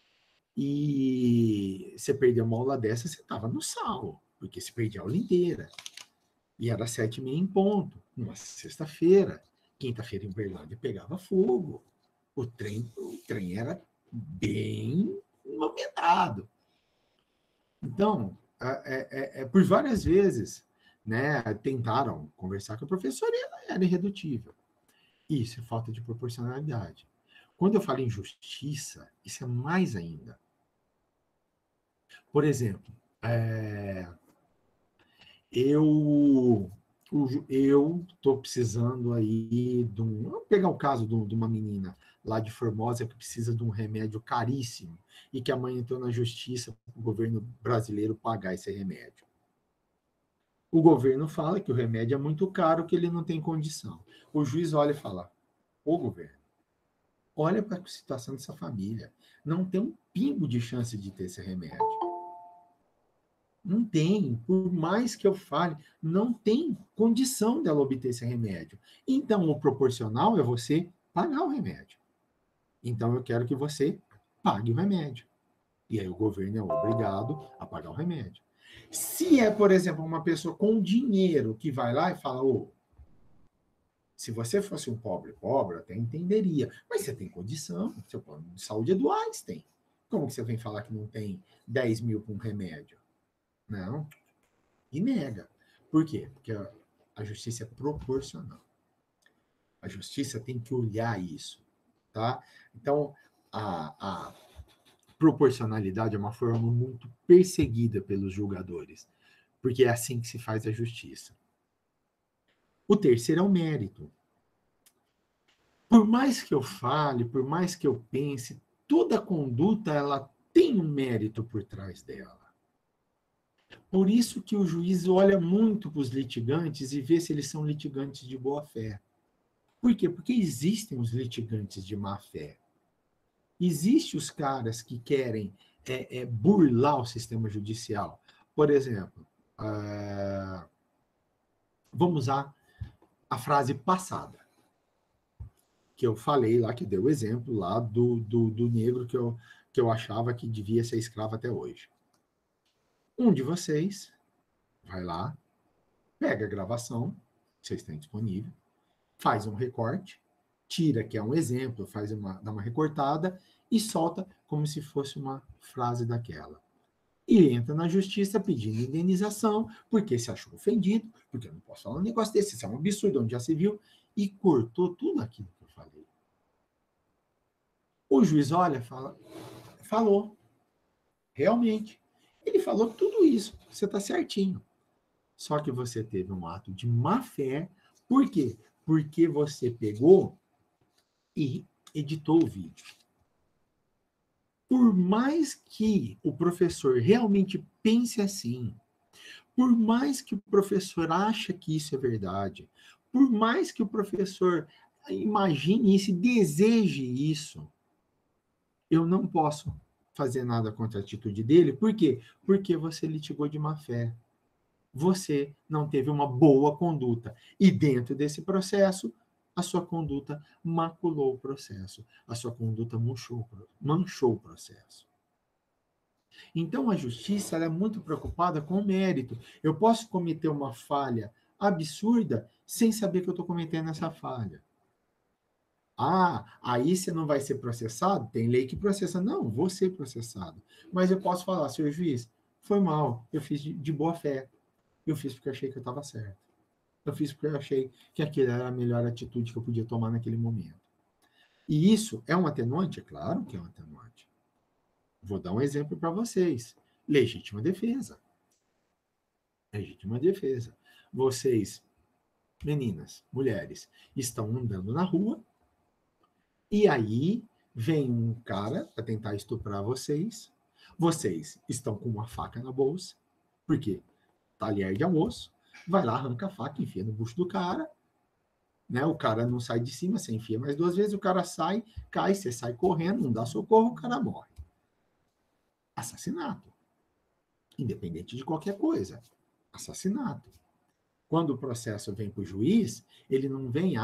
S1: e você perdeu uma aula dessa, você estava no sal, porque você perdia a aula inteira. E era 7h30 em ponto, numa sexta-feira. Quinta-feira em Uberlândia pegava fogo. O trem era bem movimentado. Então, por várias vezes, né, tentaram conversar com a professora e ela era irredutível. Isso é falta de proporcionalidade. Quando eu falo em justiça, isso é mais ainda. Por exemplo, eu estou precisando aí de um. Vamos pegar o caso de uma menina lá de Formosa que precisa de um remédio caríssimo e que a mãe entrou na justiça para o governo brasileiro pagar esse remédio. O governo fala que o remédio é muito caro, que ele não tem condição. O juiz olha e fala: ô governo, olha para a situação dessa família. Não tem um pingo de chance de ter esse remédio. Não tem, por mais que eu fale, não tem condição dela obter esse remédio. Então, o proporcional é você pagar o remédio. Então, eu quero que você pague o remédio. E aí o governo é obrigado a pagar o remédio. Se é, por exemplo, uma pessoa com dinheiro que vai lá e fala, se você fosse um pobre, até entenderia. Mas você tem condição, seu plano de saúde é do Einstein. Como que você vem falar que não tem 10 mil para um remédio? Não, e nega. Por quê? Porque a justiça é proporcional. A justiça tem que olhar isso, tá? Então, a proporcionalidade é uma forma muito perseguida pelos julgadores, porque é assim que se faz a justiça. O terceiro é o mérito. Por mais que eu fale, por mais que eu pense, toda conduta ela tem um mérito por trás dela. Por isso que o juiz olha muito para os litigantes e vê se eles são litigantes de boa fé. Por quê? Porque existem os litigantes de má fé. Existem os caras que querem burlar o sistema judicial. Por exemplo, vamos usar a frase passada, que eu falei lá, que deu o exemplo lá do negro que eu achava que devia ser escravo até hoje. Um de vocês vai lá, pega a gravação, vocês têm disponível, faz um recorte, tira que é um exemplo, dá uma recortada e solta como se fosse uma frase daquela. E entra na justiça pedindo indenização, porque se achou ofendido, porque eu não posso falar um negócio desse, isso é um absurdo, onde já se viu, e cortou tudo aquilo que eu falei. O juiz olha, falou, realmente, ele falou tudo isso, você está certinho. Só que você teve um ato de má fé, por quê? Porque você pegou e editou o vídeo. Por mais que o professor realmente pense assim, por mais que o professor ache que isso é verdade, por mais que o professor imagine isso e deseje isso, eu não posso fazer nada contra a atitude dele. Por quê? Porque você litigou de má fé. Você não teve uma boa conduta. E dentro desse processo, a sua conduta maculou o processo. A sua conduta manchou o processo. Então, a justiça ela é muito preocupada com o mérito. Eu posso cometer uma falha absurda sem saber que eu estou cometendo essa falha. Aí você não vai ser processado? Tem lei que processa. Não, vou ser processado. Mas eu posso falar, senhor juiz, foi mal, eu fiz de boa fé. Eu fiz porque eu achei que eu estava certo. Eu fiz porque eu achei que aquilo era a melhor atitude que eu podia tomar naquele momento. E isso é um atenuante? É claro que é um atenuante. Vou dar um exemplo para vocês. Legítima defesa. Legítima defesa. Vocês, meninas, mulheres, estão andando na rua e aí vem um cara para tentar estuprar vocês. Vocês estão com uma faca na bolsa, porque talher de almoço, vai lá, arranca a faca, enfia no bucho do cara, né? O cara não sai de cima, você enfia mais 2 vezes, o cara sai, cai, você sai correndo, não dá socorro, o cara morre. Assassinato. Independente de qualquer coisa. Assassinato. Quando o processo vem para o juiz, ele não vem,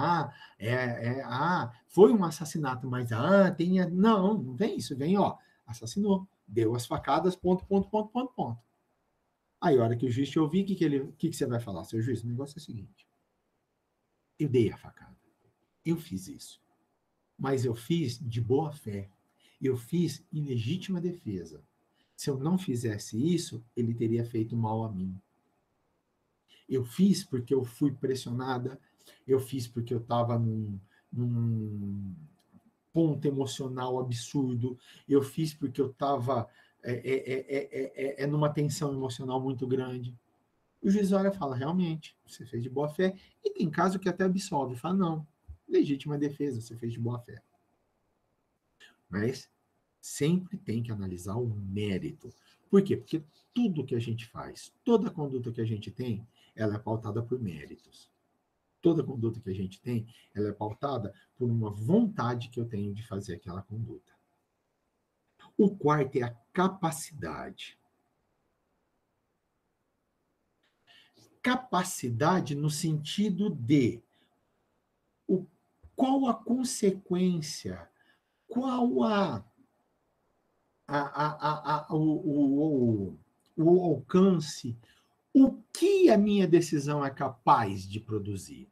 S1: foi um assassinato, mas, não vem isso, vem, assassinou, deu as facadas, ponto, ponto, ponto, ponto, ponto. Aí, a hora que o juiz te ouvir, o que você vai falar? Seu juiz, o negócio é o seguinte, eu dei a facada, eu fiz isso, mas eu fiz de boa fé, eu fiz em legítima defesa. Se eu não fizesse isso, ele teria feito mal a mim. Eu fiz porque eu fui pressionada, eu fiz porque eu estava num ponto emocional absurdo, eu fiz porque eu estava numa tensão emocional muito grande. O juiz olha e fala, realmente, você fez de boa fé, e tem caso que até absolve, fala, não, legítima defesa, você fez de boa fé. Mas sempre tem que analisar o mérito. Por quê? Porque tudo que a gente faz, toda conduta que a gente tem, ela é pautada por méritos. Toda conduta que a gente tem, ela é pautada por uma vontade que eu tenho de fazer aquela conduta. O quarto é a capacidade. Capacidade no sentido de qual a consequência, qual o alcance, o que a minha decisão é capaz de produzir.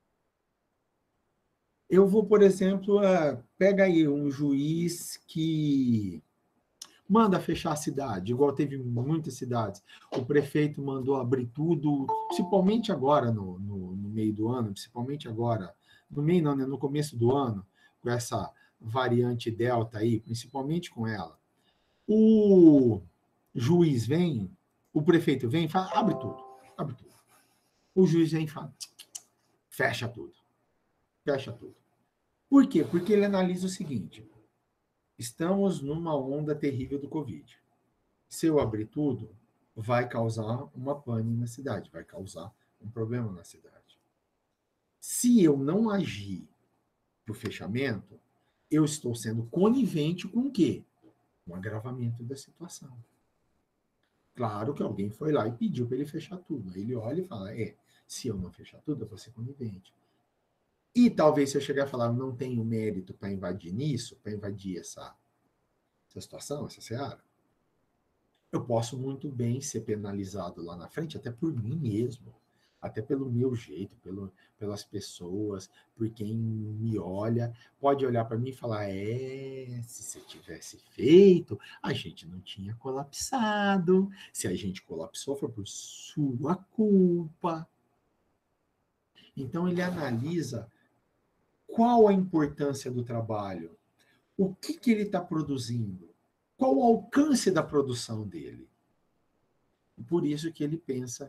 S1: Eu vou, por exemplo, pega aí um juiz que manda fechar a cidade, igual teve muitas cidades. O prefeito mandou abrir tudo, principalmente agora, no meio do ano, principalmente agora, no meio não, né, no começo do ano, com essa variante Delta aí, principalmente com ela. O juiz vem, o prefeito vem e fala, abre tudo, abre tudo. O juiz vem e fala, fecha tudo, fecha tudo. Por quê? Porque ele analisa o seguinte, estamos numa onda terrível do Covid. Se eu abrir tudo, vai causar uma pane na cidade, vai causar um problema na cidade. Se eu não agir para o fechamento, eu estou sendo conivente com o quê? Com o agravamento da situação. Claro que alguém foi lá e pediu para ele fechar tudo. Aí ele olha e fala, se eu não fechar tudo, eu vou ser conivente. E talvez se eu chegar a falar, não tenho mérito para invadir nisso, para invadir essa situação, essa seara, eu posso muito bem ser penalizado lá na frente, até por mim mesmo, até pelo meu jeito, pelas pessoas, por quem me olha, pode olhar para mim e falar, se você tivesse feito, a gente não tinha colapsado, se a gente colapsou foi por sua culpa. Então ele analisa qual a importância do trabalho, o que ele está produzindo, qual o alcance da produção dele. E por isso que ele pensa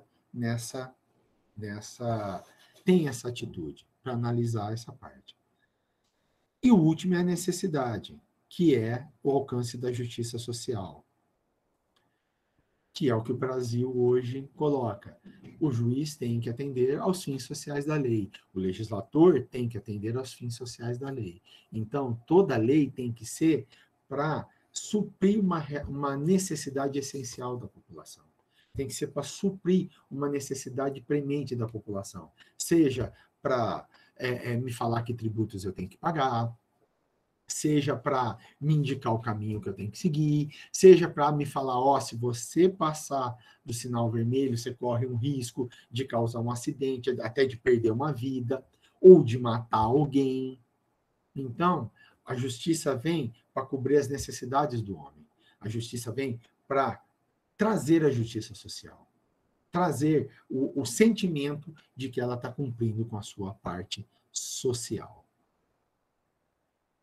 S1: tem essa atitude para analisar essa parte. E o último é a necessidade, que é o alcance da justiça social, que é o que o Brasil hoje coloca. O juiz tem que atender aos fins sociais da lei, o legislador tem que atender aos fins sociais da lei. Então, toda lei tem que ser para suprir uma necessidade essencial da população. Tem que ser para suprir uma necessidade premente da população. Seja para me falar que tributos eu tenho que pagar, seja para me indicar o caminho que eu tenho que seguir, seja para me falar, se você passar do sinal vermelho, você corre um risco de causar um acidente, até de perder uma vida, ou de matar alguém. Então, a justiça vem para cobrir as necessidades do homem. A justiça vem para trazer a justiça social, trazer o sentimento de que ela está cumprindo com a sua parte social.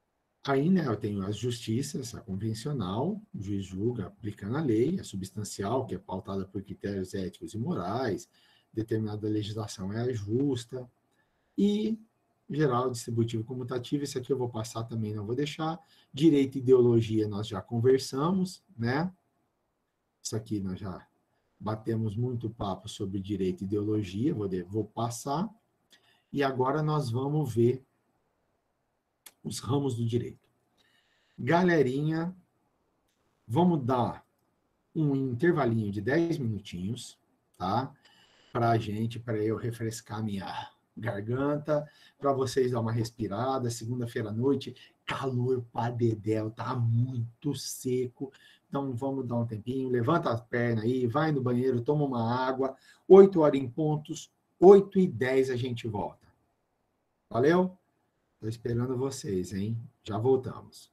S1: Aí, né, eu tenho as justiças, a convencional, o juiz julga aplicando a lei, a substancial, que é pautada por critérios éticos e morais, determinada legislação é a justa, e geral, distributivo e comutativo, esse aqui eu vou passar também, não vou deixar. Direito e ideologia nós já conversamos, né? Isso aqui nós já batemos muito papo sobre direito e ideologia, vou passar. E agora nós vamos ver os ramos do direito. Galerinha, vamos dar um intervalinho de 10 minutinhos, tá? Para eu refrescar minha garganta, para vocês dar uma respirada. Segunda-feira à noite, calor para dedéu, tá muito seco. Então vamos dar um tempinho, levanta a perna aí, vai no banheiro, toma uma água. 8 horas em pontos, 8h10 a gente volta. Valeu? Estou esperando vocês, hein? Já voltamos.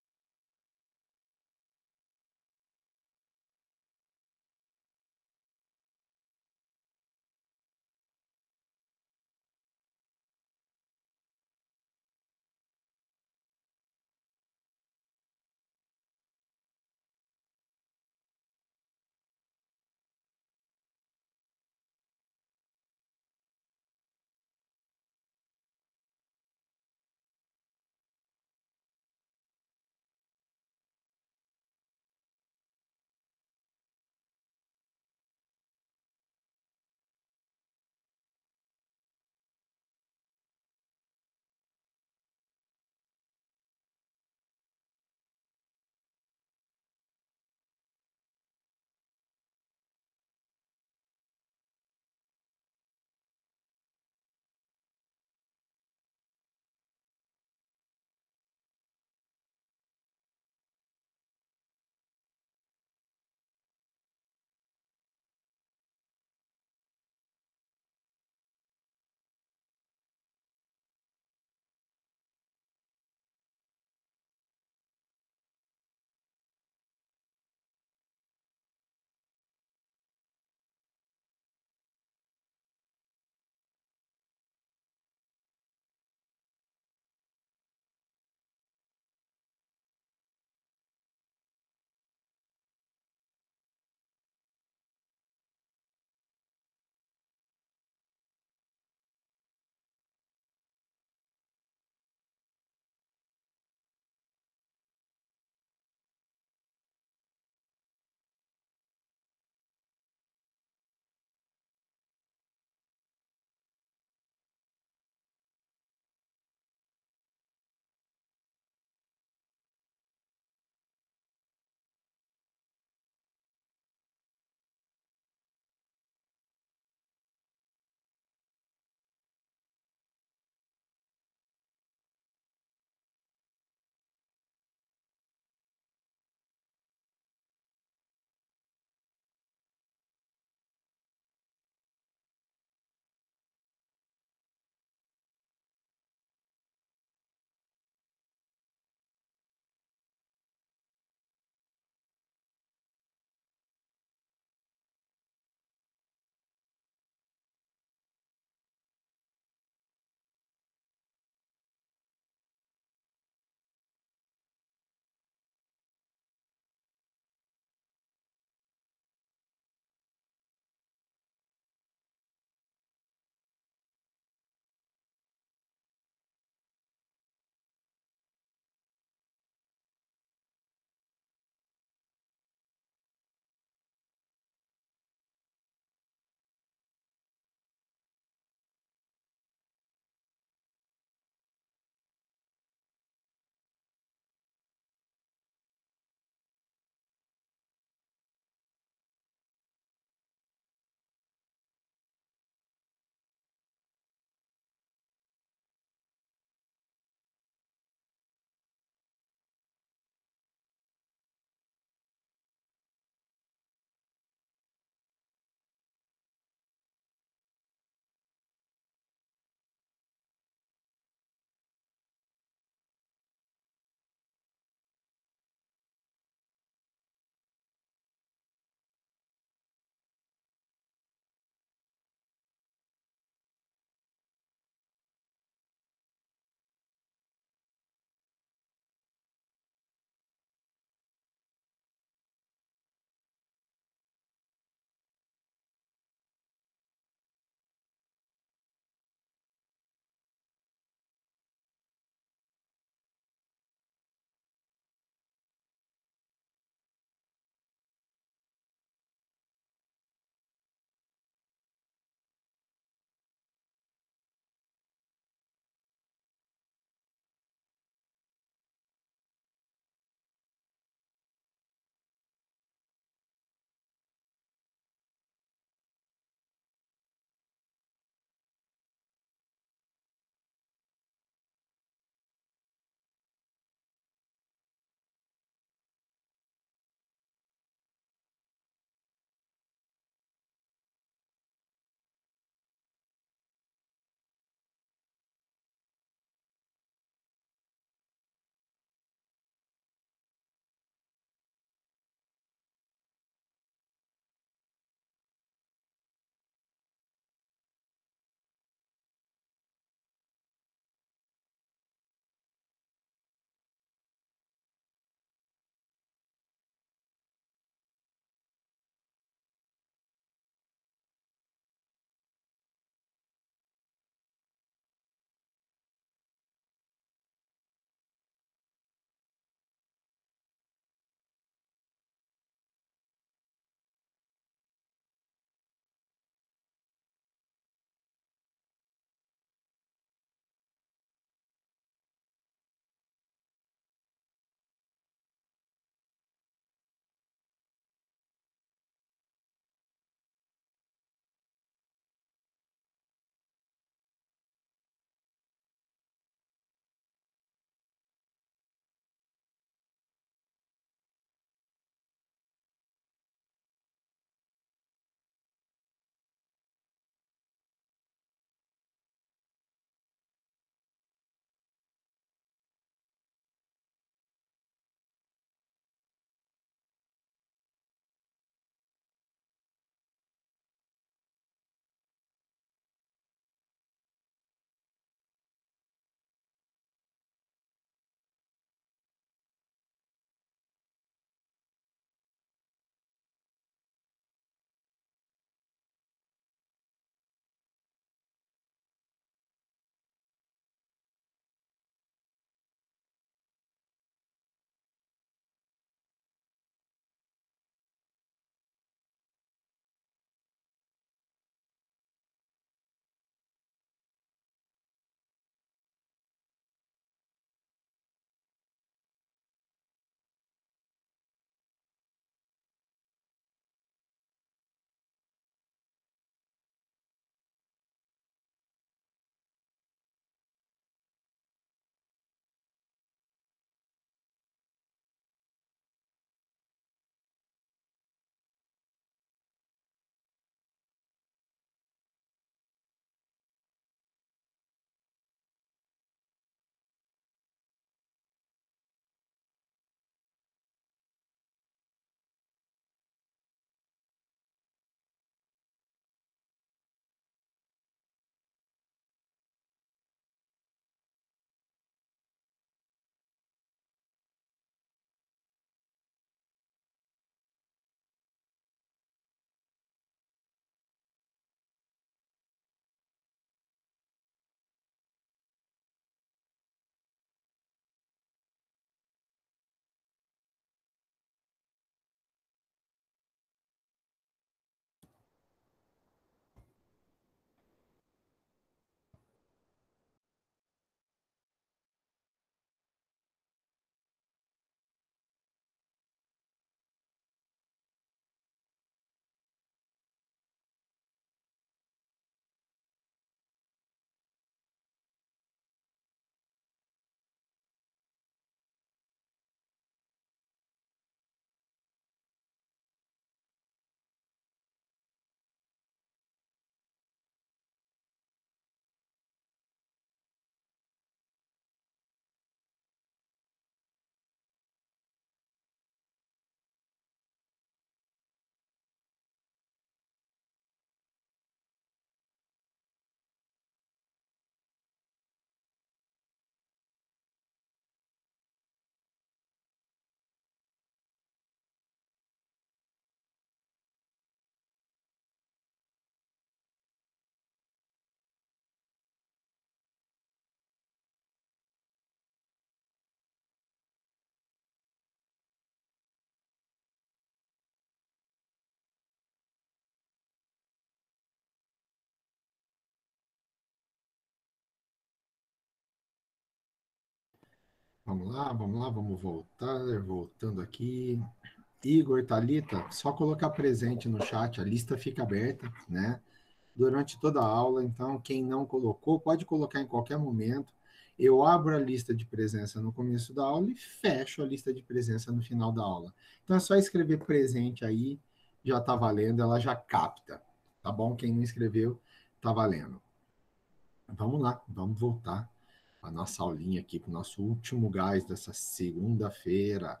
S1: vamos lá, vamos voltar, voltando aqui. Igor, Thalita, só colocar presente no chat, a lista fica aberta, né? Durante toda a aula, então quem não colocou, pode colocar em qualquer momento. Eu abro a lista de presença no começo da aula e fecho a lista de presença no final da aula. Então é só escrever presente aí, já está valendo, ela já capta, tá bom? Quem não escreveu, tá valendo. Vamos lá, vamos voltar a nossa aulinha aqui para o nosso último gás dessa segunda-feira.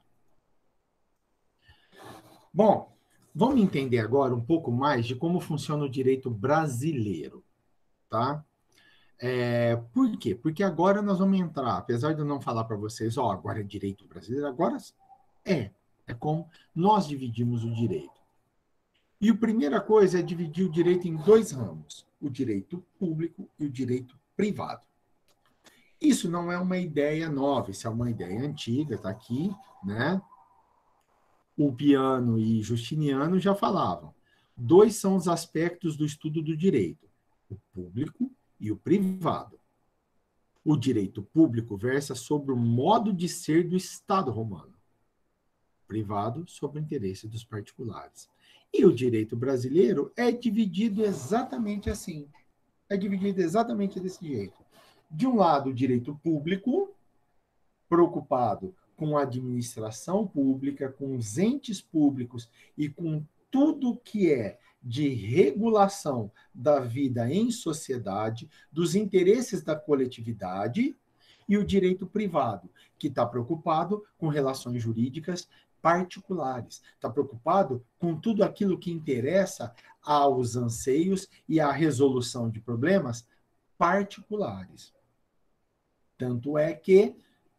S1: Bom, vamos entender agora um pouco mais de como funciona o direito brasileiro, tá? Por quê? Porque agora nós vamos entrar, apesar de eu não falar para vocês, ó, agora é direito brasileiro, agora é como nós dividimos o direito. E a primeira coisa é dividir o direito em dois ramos, o direito público e o direito privado. Isso não é uma ideia nova, isso é uma ideia antiga, está aqui, né? O Piano e Justiniano já falavam. Dois são os aspectos do estudo do direito, o público e o privado. O direito público versa sobre o modo de ser do Estado romano, privado sobre o interesse dos particulares. E o direito brasileiro é dividido exatamente assim. É dividido exatamente desse jeito. De um lado, o direito público, preocupado com a administração pública, com os entes públicos e com tudo que é de regulação da vida em sociedade, dos interesses da coletividade, e o direito privado, que está preocupado com relações jurídicas particulares, está preocupado com tudo aquilo que interessa aos anseios e à resolução de problemas particulares. Tanto é que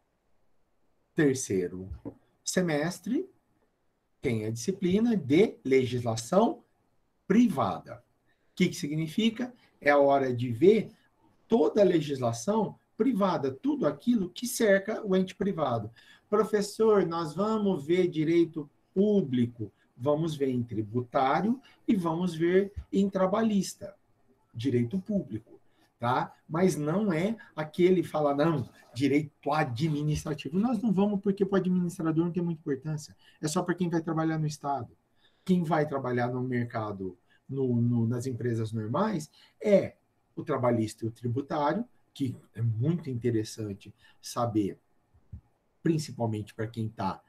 S1: terceiro semestre tem a disciplina de legislação privada. O que significa? É a hora de ver toda a legislação privada, tudo aquilo que cerca o ente privado. Professor, nós vamos ver direito público, vamos ver em tributário e vamos ver em trabalhista, direito público. Tá? Mas não é aquele fala, não, direito administrativo. Nós não vamos porque para o administrador não tem muita importância. É só para quem vai trabalhar no Estado. Quem vai trabalhar no mercado, nas empresas normais, é o trabalhista e o tributário, que é muito interessante saber, principalmente para quem está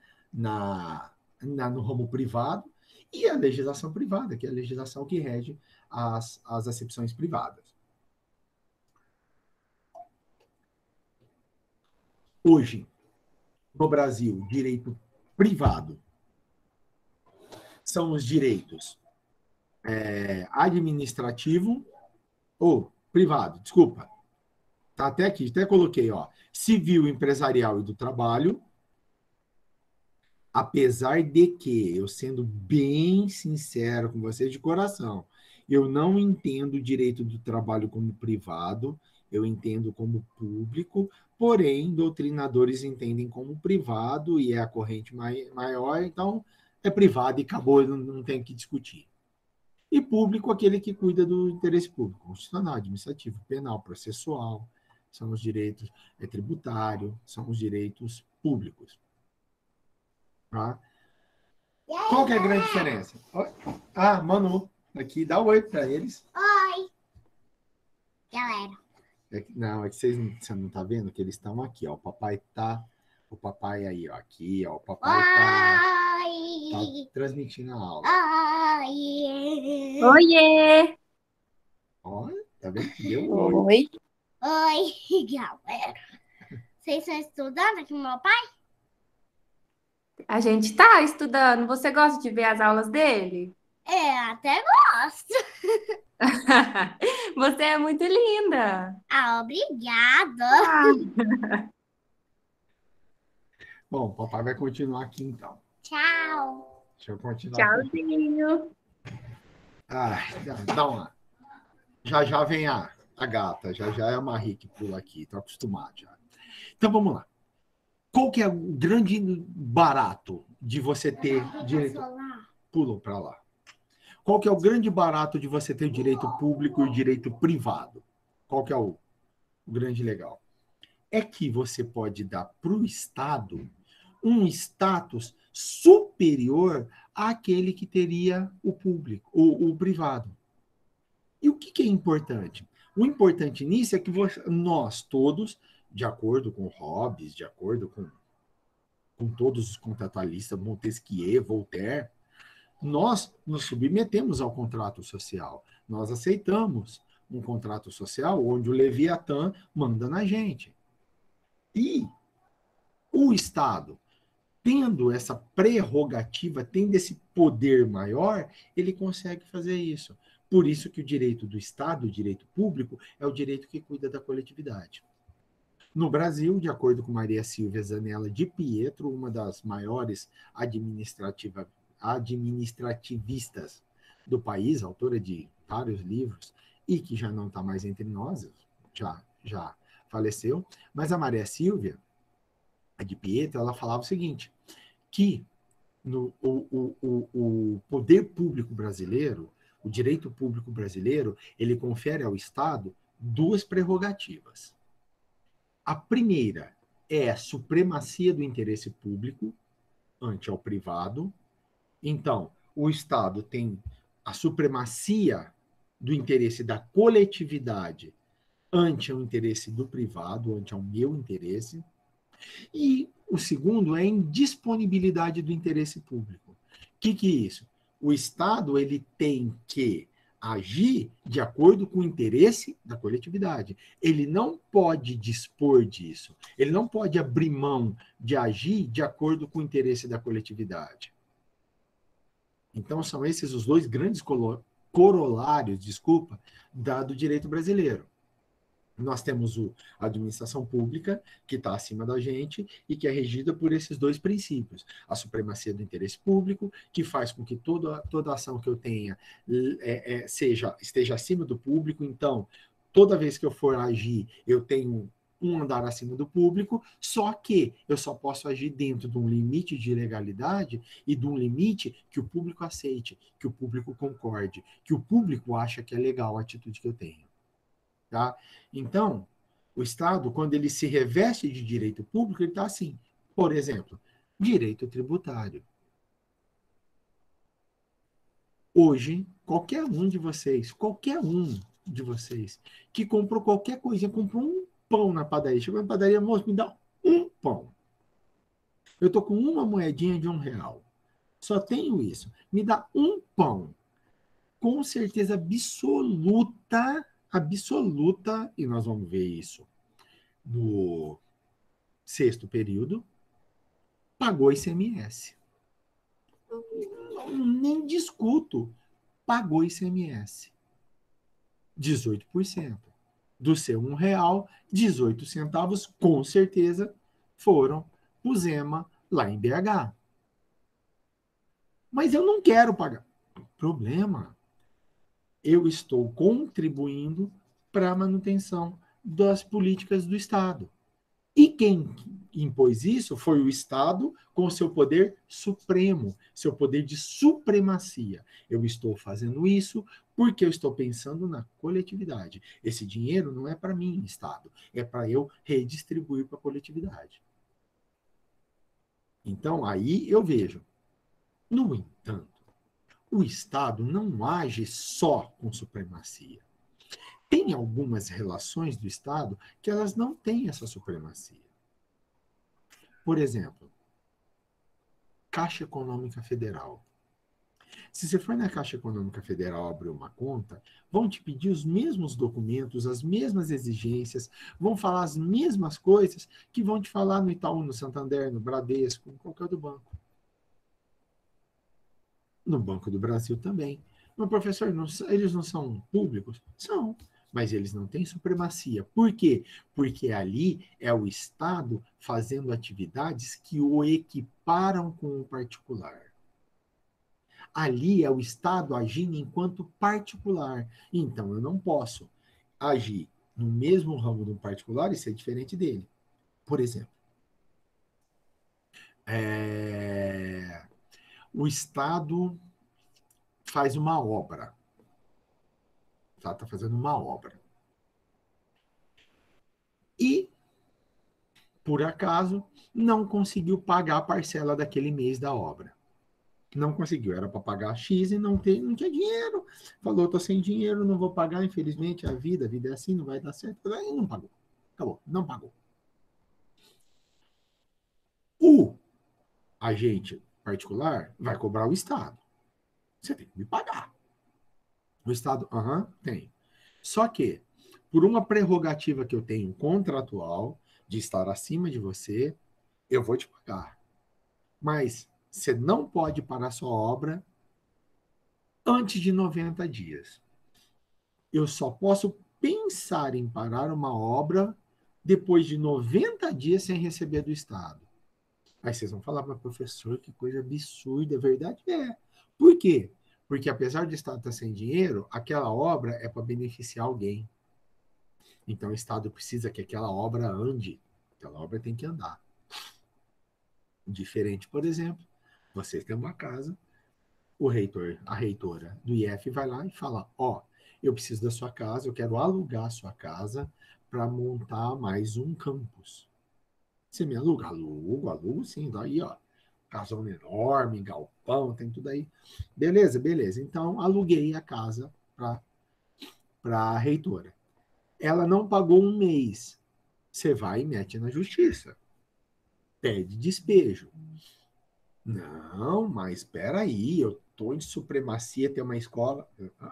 S1: no ramo privado, e a legislação privada, que é a legislação que rege as acepções privadas. Hoje, no Brasil, direito privado são os direitos administrativo ou privado, desculpa. Tá até aqui, até coloquei, ó, civil, empresarial e do trabalho, apesar de que, eu sendo bem sincero com vocês de coração, eu não entendo o direito do trabalho como privado, eu entendo como público, porém, doutrinadores entendem como privado e é a corrente maior, então é privado e acabou, não tem que discutir. E público, aquele que cuida do interesse público, constitucional, administrativo, penal, processual, são os direitos tributário, são os direitos públicos. Tá? Qual que é a grande diferença? Ah, Manu, aqui, dá um oi para eles.
S3: Oi, galera.
S1: Não, é que você não tá vendo que eles estão aqui, ó. O papai aí, ó, aqui, ó. O papai tá transmitindo a aula.
S3: Oi.
S2: Oiê!
S1: Ó, tá vendo? Deu oi.
S2: Oi.
S3: Oi, galera. Vocês estão estudando aqui com meu pai?
S2: A gente tá estudando. Você gosta de ver as aulas dele?
S3: Até gosto.
S2: Você é muito linda.
S3: Obrigada.
S1: Bom, o papai vai continuar aqui então.
S3: Tchau.
S1: Deixa eu continuar.
S2: Tchauzinho.
S1: Dá uma. Já vem a gata, já é a Marie que pula aqui, tô acostumado já. Então vamos lá. Qual que é o grande barato de você ter direito? Pulam para lá. Qual que é o grande barato de você ter direito público e direito privado? Qual que é o grande legal? é que você pode dar para o Estado um status superior àquele que teria o público, o privado. E o que é importante? O importante nisso é que nós todos, de acordo com Hobbes, de acordo com todos os contratualistas, Montesquieu, Voltaire, nós nos submetemos ao contrato social. Nós aceitamos um contrato social onde o Leviatã manda na gente. E o Estado, tendo essa prerrogativa, tendo esse poder maior, ele consegue fazer isso. Por isso que o direito do Estado, o direito público, é o direito que cuida da coletividade. No Brasil, de acordo com Maria Silvia Zanella de Pietro, uma das maiores administrativistas do país, autora de vários livros, e que já não está mais entre nós, já faleceu, mas a Maria Silvia, a de Pietro, ela falava o seguinte, que o poder público brasileiro, o direito público brasileiro, ele confere ao Estado duas prerrogativas. A primeira é a supremacia do interesse público ante ao privado. Então, o Estado tem a supremacia do interesse da coletividade ante o interesse do privado, ante ao meu interesse. E o segundo é a indisponibilidade do interesse público. O que é isso? O Estado ele tem que agir de acordo com o interesse da coletividade. Ele não pode dispor disso. Ele não pode abrir mão de agir de acordo com o interesse da coletividade. Então, são esses os dois grandes corolários, do direito brasileiro. Nós temos a administração pública, que está acima da gente e que é regida por esses dois princípios. A supremacia do interesse público, que faz com que toda ação que eu tenha esteja acima do público. Então, toda vez que eu for agir, eu tenho um andar acima do público, só que eu só posso agir dentro de um limite de legalidade e de um limite que o público aceite, que o público concorde, que o público acha que é legal a atitude que eu tenho. Tá? Então, o Estado, quando ele se reveste de direito público, ele está assim. Por exemplo, direito tributário. Hoje, qualquer um de vocês que comprou qualquer coisinha, comprou um pão na padaria, chegou na padaria, moço, me dá um pão. Eu estou com uma moedinha de R$1. Só tenho isso. Me dá um pão. Com certeza absoluta, e nós vamos ver isso no 6º período, pagou ICMS. Nem discuto. Pagou ICMS. 18%. Do seu R$1, 18 centavos, com certeza, foram o Zema lá em BH. Mas eu não quero pagar. Problema. Eu estou contribuindo para a manutenção das políticas do Estado. E quem impôs isso foi o Estado com seu poder supremo, seu poder de supremacia. Eu estou fazendo isso porque eu estou pensando na coletividade. Esse dinheiro não é para mim, Estado, é para eu redistribuir para a coletividade. Então, aí eu vejo. No entanto, o Estado não age só com supremacia. Tem algumas relações do Estado que elas não têm essa supremacia. Por exemplo, Caixa Econômica Federal. Se você for na Caixa Econômica Federal abrir uma conta, vão te pedir os mesmos documentos, as mesmas exigências, vão falar as mesmas coisas que vão te falar no Itaú, no Santander, no Bradesco, em qualquer outro banco. No Banco do Brasil também. Mas, professor, eles não são públicos? São, mas eles não têm supremacia. Por quê? Porque ali é o Estado fazendo atividades que o equiparam com o particular. Ali é o Estado agindo enquanto particular. Então, eu não posso agir no mesmo ramo de um particular e ser diferente dele. Por exemplo, o Estado faz uma obra. O Estado está fazendo uma obra. E por acaso, não conseguiu pagar a parcela daquele mês da obra. Não conseguiu, era para pagar X e não tinha dinheiro. Falou, estou sem dinheiro, não vou pagar, infelizmente, a vida é assim, não vai dar certo. Aí não pagou. Acabou, não pagou. O agente particular vai cobrar o Estado. Você tem que me pagar. O Estado, tem. Só que, por uma prerrogativa que eu tenho contratual, de estar acima de você, eu vou te pagar. Mas você não pode parar sua obra antes de 90 dias. Eu só posso pensar em parar uma obra depois de 90 dias sem receber do Estado. Aí vocês vão falar, mas professor, que coisa absurda, é verdade? É. Por quê? Porque apesar do Estado estar sem dinheiro, aquela obra é para beneficiar alguém. Então o Estado precisa que aquela obra ande. Aquela obra tem que andar. Diferente, por exemplo, vocês têm uma casa, o reitor, a reitora do IF vai lá e fala, eu preciso da sua casa, eu quero alugar a sua casa para montar mais um campus. Você me aluga? Alugo sim. Daí, casão enorme, galpão, tem tudo aí. Beleza. Então, aluguei a casa para a reitora. Ela não pagou um mês. Você vai e mete na justiça. Pede despejo. Não, mas espera aí, eu estou em supremacia, tem uma escola.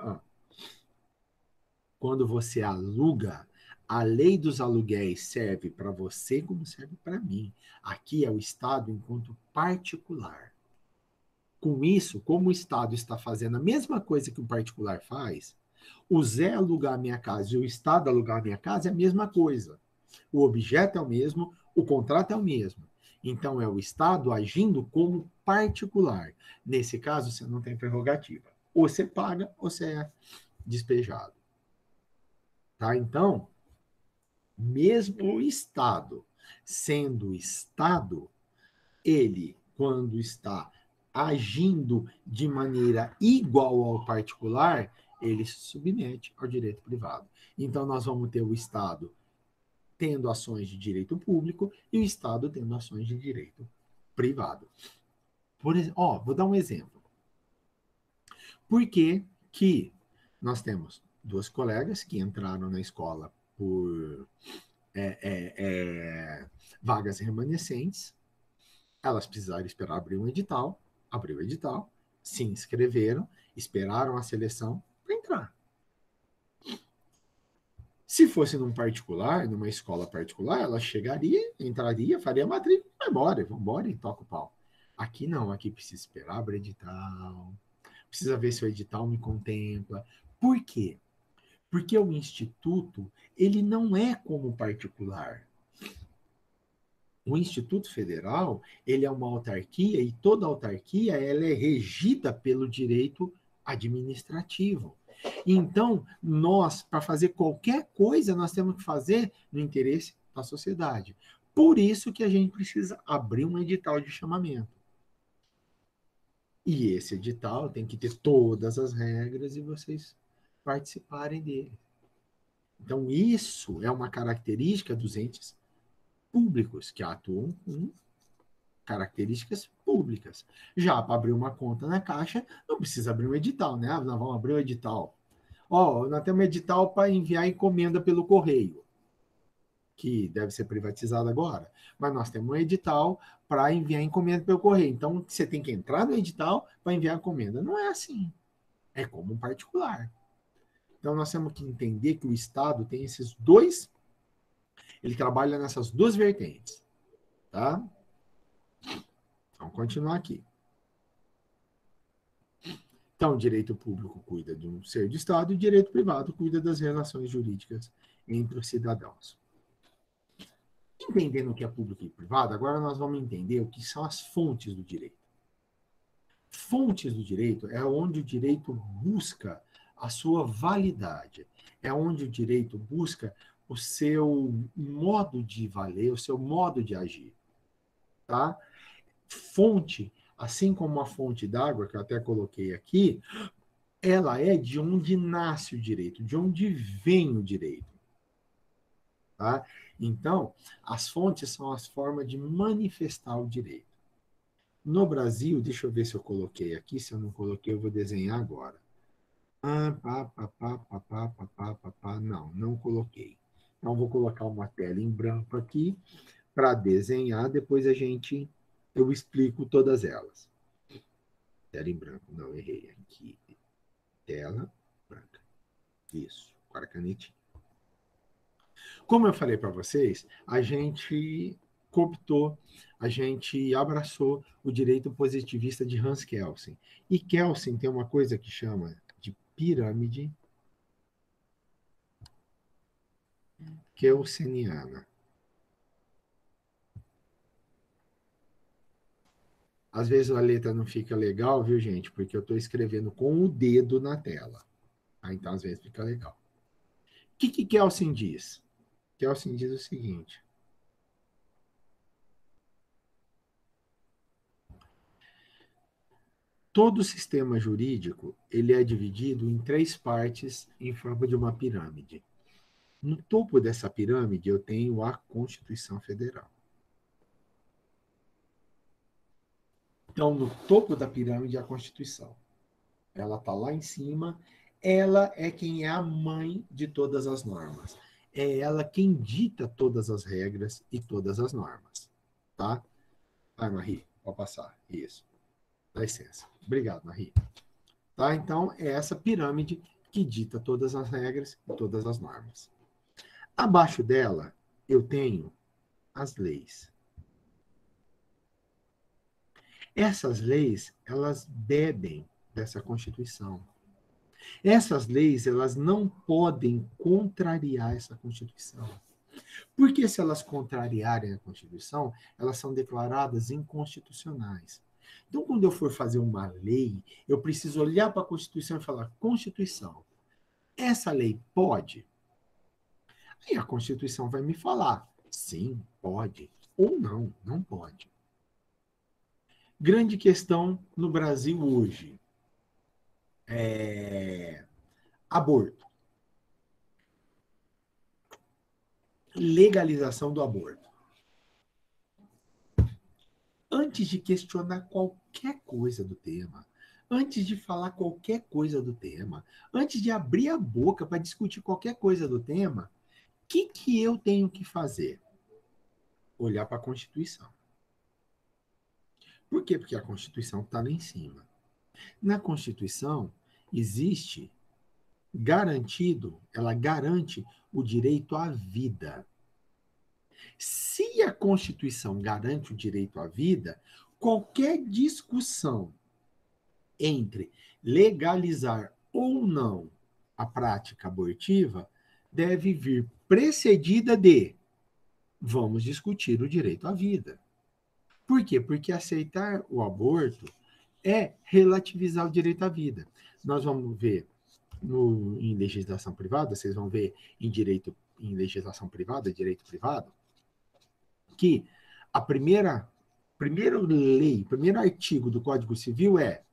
S1: Quando você aluga, a lei dos aluguéis serve para você como serve para mim. Aqui é o Estado enquanto particular. Com isso, como o Estado está fazendo a mesma coisa que o particular faz, o Zé alugar a minha casa e o Estado alugar a minha casa é a mesma coisa. O objeto é o mesmo, o contrato é o mesmo. Então, é o Estado agindo como particular. Nesse caso, você não tem prerrogativa. Ou você paga, ou você é despejado. Tá? Então, mesmo o Estado sendo Estado, ele, quando está agindo de maneira igual ao particular, ele se submete ao direito privado. Então, nós vamos ter o Estado tendo ações de direito público e o Estado tendo ações de direito privado. Por exemplo, vou dar um exemplo. Por que que nós temos duas colegas que entraram na escola por vagas remanescentes, elas precisaram esperar abrir um edital, abriu o edital, se inscreveram, esperaram a seleção para entrar. Se fosse num particular, numa escola particular, ela chegaria, entraria, faria a matrícula, vai embora, vamos embora e toca o pau. Aqui não, aqui precisa esperar abrir edital, precisa ver se o edital me contempla. Por quê? Porque o instituto, ele não é como particular. O Instituto Federal, ele é uma autarquia e toda autarquia ela é regida pelo direito administrativo. Então, nós, para fazer qualquer coisa, nós temos que fazer no interesse da sociedade. Por isso que a gente precisa abrir um edital de chamamento. E esse edital tem que ter todas as regras e vocês participarem dele. Então, isso é uma característica dos entes públicos, que atuam com características públicas. Já para abrir uma conta na Caixa, não precisa abrir um edital, né? Nós vamos abrir um edital. Nós temos um edital para enviar encomenda pelo correio, que deve ser privatizado agora, mas nós temos um edital para enviar encomenda pelo correio. Então, você tem que entrar no edital para enviar encomenda. Não é assim. É como um particular. Então, nós temos que entender que o Estado tem esses dois, ele trabalha nessas duas vertentes, tá? Vamos continuar aqui. Então, o direito público cuida de um ser de Estado e o direito privado cuida das relações jurídicas entre os cidadãos. Entendendo o que é público e privado, agora nós vamos entender o que são as fontes do direito. Fontes do direito é onde o direito busca a sua validade, é onde o direito busca o seu modo de valer, o seu modo de agir. Tá? Fonte, assim como a fonte d'água, que eu até coloquei aqui, ela é de onde nasce o direito, de onde vem o direito. tá? Então, as fontes são as formas de manifestar o direito. No Brasil, deixa eu ver se eu coloquei aqui, se eu não coloquei, eu vou desenhar agora. Não, não coloquei. Então, vou colocar uma tela em branco aqui para desenhar, depois eu explico todas elas. Tela em branco, não, errei aqui. Tela branca. Isso, com a canetinha. Como eu falei para vocês, a gente cooptou, a gente abraçou o direito positivista de Hans Kelsen. E Kelsen tem uma coisa que chama de pirâmide kelseniana. Às vezes a letra não fica legal, viu, gente? Porque eu estou escrevendo com o dedo na tela. Então, às vezes, fica legal. O que Kelsen diz? Kelsen diz o seguinte. Todo sistema jurídico ele é dividido em 3 partes em forma de uma pirâmide. No topo dessa pirâmide, eu tenho a Constituição Federal. Então, no topo da pirâmide, a Constituição. Ela está lá em cima. Ela é quem é a mãe de todas as normas. É ela quem dita todas as regras e todas as normas. Tá? Vai, Marie, pode passar. Isso. Dá licença. Obrigado, Marie. Tá? Então, é essa pirâmide que dita todas as regras e todas as normas. Abaixo dela, eu tenho as leis. Essas leis, elas bebem dessa Constituição. Essas leis, elas não podem contrariar essa Constituição. Porque se elas contrariarem a Constituição, elas são declaradas inconstitucionais. Então, quando eu for fazer uma lei, eu preciso olhar para a Constituição e falar, Constituição, essa lei pode? Aí a Constituição vai me falar, sim, pode, ou não, não pode. Grande questão no Brasil hoje é aborto. Legalização do aborto. Antes de questionar qualquer coisa do tema, antes de falar qualquer coisa do tema, antes de abrir a boca para discutir qualquer coisa do tema, o que eu tenho que fazer? Olhar para a Constituição. Por quê? Porque a Constituição está lá em cima. Na Constituição existe garantido, ela garante o direito à vida. Se a Constituição garante o direito à vida, qualquer discussão entre legalizar ou não a prática abortiva deve vir precedida de vamos discutir o direito à vida. Por quê? Porque aceitar o aborto é relativizar o direito à vida. Nós vamos ver em legislação privada, vocês vão ver em legislação privada, direito privado, que a primeira lei, o primeiro artigo do Código Civil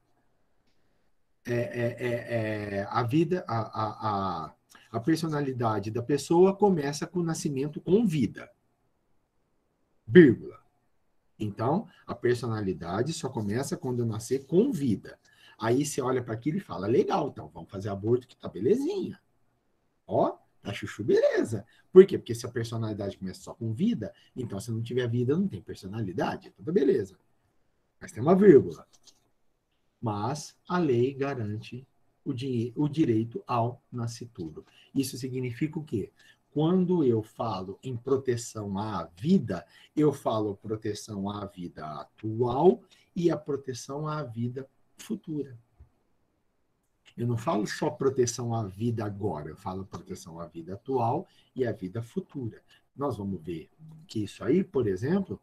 S1: a vida, a personalidade da pessoa começa com o nascimento com vida. Vírgula. Então, a personalidade só começa quando eu nascer com vida. Aí você olha para aquilo e fala, legal, então vamos fazer aborto que tá belezinha. Ó, tá chuchu, beleza. Por quê? Porque se a personalidade começa só com vida, então se não tiver vida, não tem personalidade. Tudo beleza. Mas tem uma vírgula. Mas a lei garante o direito ao nascituro. Isso significa o quê? Quando eu falo em proteção à vida, eu falo proteção à vida atual e a proteção à vida futura. Eu não falo só proteção à vida agora, eu falo proteção à vida atual e à vida futura. Nós vamos ver que isso aí, por exemplo,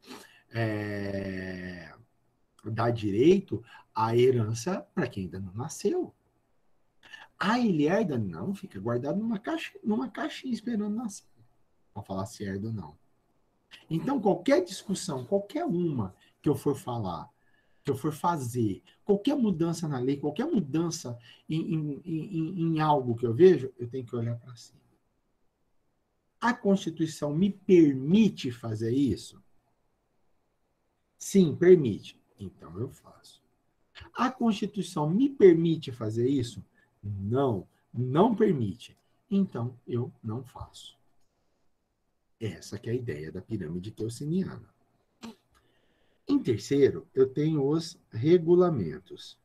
S1: dá direito à herança para quem ainda não nasceu. Ele herda? Não, fica guardado numa caixinha esperando nascer. Para falar se herda ou não. Então, qualquer discussão, qualquer uma que eu for falar, que eu for fazer, qualquer mudança na lei, qualquer mudança em algo que eu vejo, eu tenho que olhar para cima. A Constituição me permite fazer isso? Sim, permite. Então eu faço. A Constituição me permite fazer isso? Não, não permite. Então eu não faço. Essa que é a ideia da pirâmide teociniana. Em terceiro, eu tenho os regulamentos.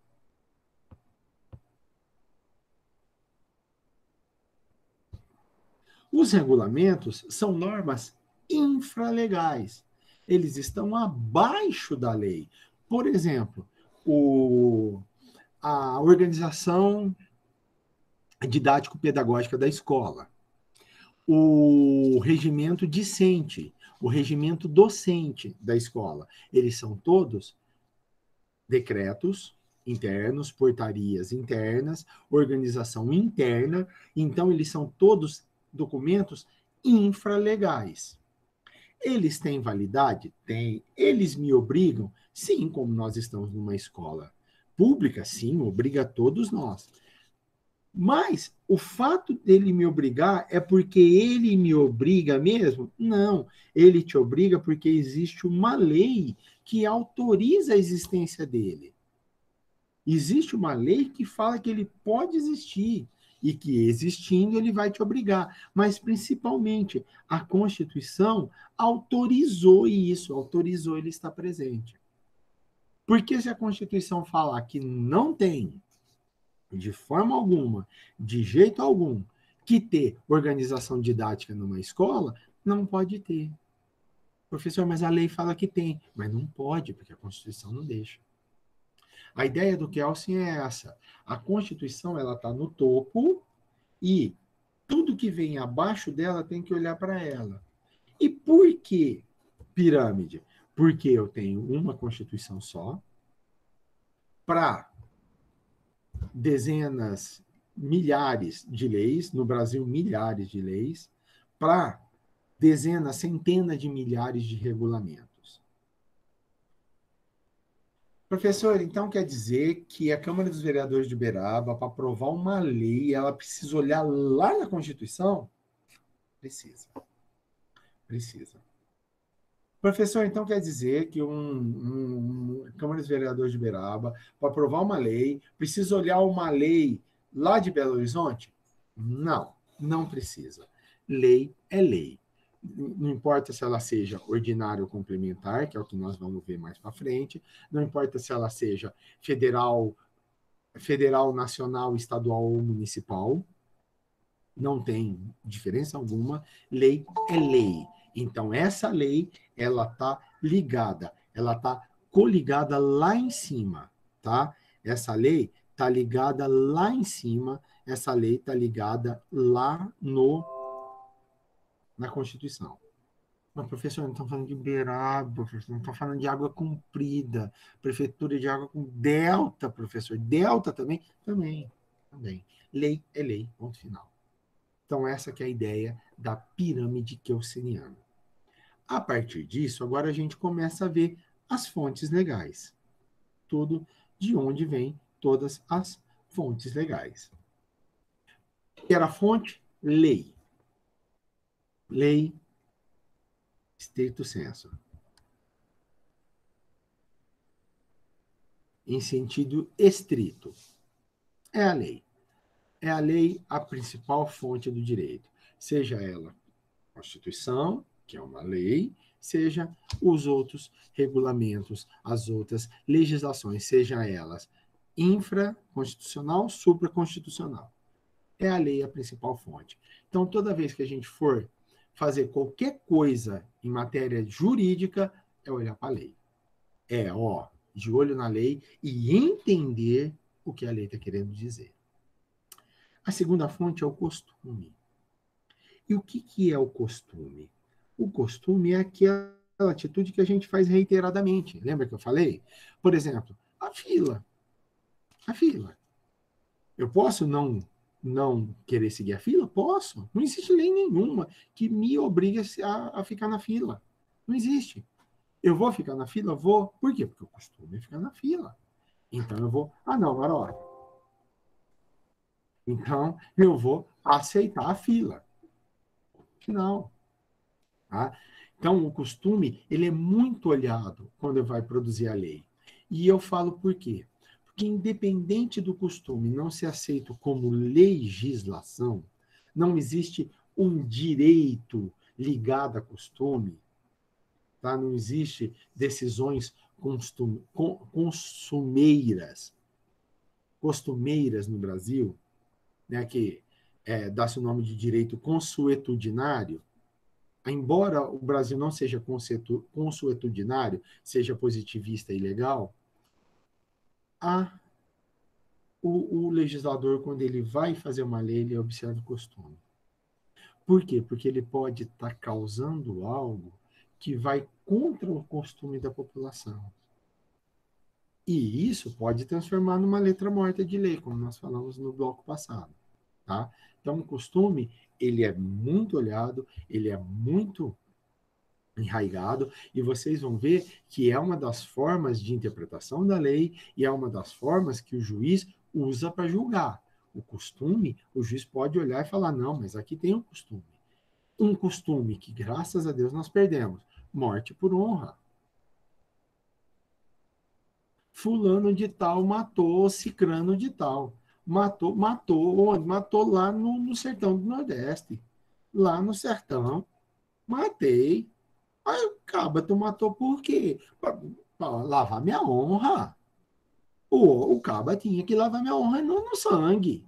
S1: Os regulamentos são normas infralegais. Eles estão abaixo da lei. Por exemplo, a organização didático-pedagógica da escola, o regimento discente, o regimento docente da escola. Eles são todos decretos internos, portarias internas, organização interna. Então, eles são todos documentos infralegais. Eles têm validade? Tem. Eles me obrigam? Sim, como nós estamos numa escola pública, sim, obriga a todos nós. Mas o fato dele me obrigar é porque ele me obriga mesmo? Não, ele te obriga porque existe uma lei que autoriza a existência dele. Existe uma lei que fala que ele pode existir e que, existindo, ele vai te obrigar. Mas, principalmente, a Constituição autorizou isso, autorizou ele estar presente. Porque se a Constituição falar que não tem, de forma alguma, de jeito algum, que ter organização didática numa escola, não pode ter. Professor, mas a lei fala que tem. Mas não pode, porque a Constituição não deixa. A ideia do Kelsen é essa. A Constituição ela está no topo e tudo que vem abaixo dela tem que olhar para ela. E por que pirâmide? Porque eu tenho uma Constituição só para dezenas, milhares de leis, no Brasil milhares de leis, para dezenas, centenas de milhares de regulamentos. Professor, então quer dizer que a Câmara dos Vereadores de Uberaba, para aprovar uma lei, ela precisa olhar lá na Constituição? Precisa. Precisa. Professor, então quer dizer que Câmara dos Vereadores de Uberaba, para aprovar uma lei, precisa olhar uma lei lá de Belo Horizonte? Não, não precisa. Lei é lei. Não importa se ela seja ordinária ou complementar, que é o que nós vamos ver mais para frente, não importa se ela seja federal, nacional, estadual ou municipal, não tem diferença alguma, lei é lei. Então, essa lei, ela está ligada, ela está coligada lá em cima, tá? Essa lei está ligada lá em cima, essa lei está ligada lá na Constituição. Mas, professor, não estão falando de Uberaba, professor, não estão falando de Água Comprida, Prefeitura de Água com Delta, professor. Delta também? Também. Lei é lei, ponto final. Então, essa que é a ideia da pirâmide keynesiana. A partir disso, agora a gente começa a ver as fontes legais. Tudo de onde vem todas as fontes legais. Que era a fonte? Lei. Lei, stricto sensu. Em sentido estrito. É a lei. É a lei a principal fonte do direito. Seja ela a Constituição, que é uma lei, seja os outros regulamentos, as outras legislações, sejam elas infraconstitucional, supraconstitucional. É a lei a principal fonte. Então, toda vez que a gente for fazer qualquer coisa em matéria jurídica, é olhar para a lei. De olho na lei e entender o que a lei está querendo dizer. A segunda fonte é o costume. E o que é o costume? O costume é aquela atitude que a gente faz reiteradamente. Lembra que eu falei? Por exemplo, a fila. A fila. Eu posso não querer seguir a fila? Posso. Não existe lei nenhuma que me obrigue a ficar na fila. Não existe. Eu vou ficar na fila? Vou. Por quê? Porque o costume é ficar na fila. Então eu vou... não, agora olha. Então eu vou aceitar a fila. final. Tá? Então, o costume, ele é muito olhado quando vai produzir a lei. E eu falo por quê? Porque independente do costume não ser aceito como legislação, não existe um direito ligado a costume, tá? Não existe decisões costumeiras no Brasil, né, que dá-se o nome de direito consuetudinário. Embora o Brasil não seja consuetudinário, seja positivista e legal, o legislador, quando ele vai fazer uma lei, ele observa o costume. Por quê? Porque ele pode estar causando algo que vai contra o costume da população. E isso pode transformar numa letra morta de lei, como nós falamos no bloco passado. Tá? Então, o costume, ele é muito olhado, ele é muito enraizado, e vocês vão ver que é uma das formas de interpretação da lei e é uma das formas que o juiz usa para julgar. O costume, o juiz pode olhar e falar, não, mas aqui tem um costume. Um costume que, graças a Deus, nós perdemos. Morte por honra. Fulano de tal matou cicrano de tal. Matou onde? Matou lá no sertão do Nordeste. Lá no sertão. Matei. Aí o cabra, tu matou por quê? Para lavar minha honra. O cabra tinha que lavar minha honra no sangue.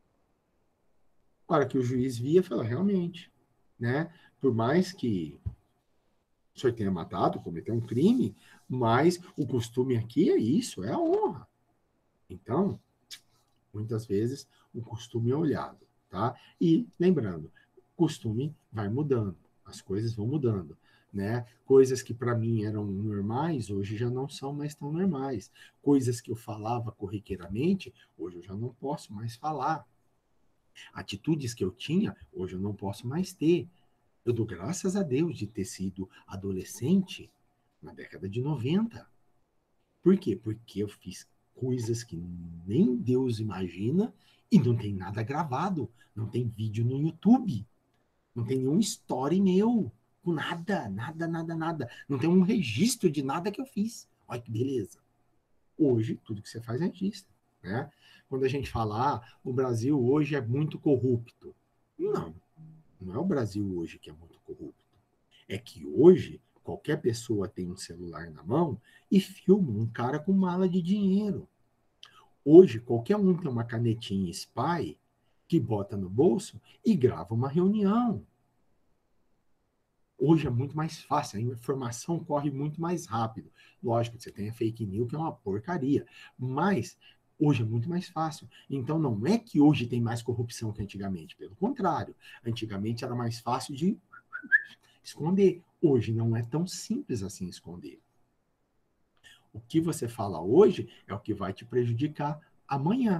S1: A hora que o juiz via, falou, realmente, né? Por mais que o senhor tenha matado, cometeu um crime, mas o costume aqui é isso, é a honra. Então, muitas vezes, o costume é olhado, tá? E, lembrando, o costume vai mudando, as coisas vão mudando. Né? Coisas que para mim eram normais, hoje já não são mais tão normais. Coisas que eu falava corriqueiramente, hoje eu já não posso mais falar. Atitudes que eu tinha, hoje eu não posso mais ter. Eu dou graças a Deus de ter sido adolescente na década de 90. Por quê? Porque eu fiz coisas que nem Deus imagina e não tem nada gravado, não tem vídeo no YouTube, não tem nenhum story meu. Nada. Não tem um registro de nada que eu fiz. Olha que beleza. Hoje, tudo que você faz é registro. Né? Quando a gente fala, o Brasil hoje é muito corrupto. Não é o Brasil hoje que é muito corrupto. É que hoje, qualquer pessoa tem um celular na mão e filma um cara com mala de dinheiro. Hoje, qualquer um tem uma canetinha spy que bota no bolso e grava uma reunião. Hoje é muito mais fácil, a informação corre muito mais rápido. Lógico que você tem a fake news, que é uma porcaria, mas hoje é muito mais fácil. Então, não é que hoje tem mais corrupção que antigamente, pelo contrário. Antigamente era mais fácil de esconder. Hoje não é tão simples assim esconder. O que você fala hoje é o que vai te prejudicar amanhã.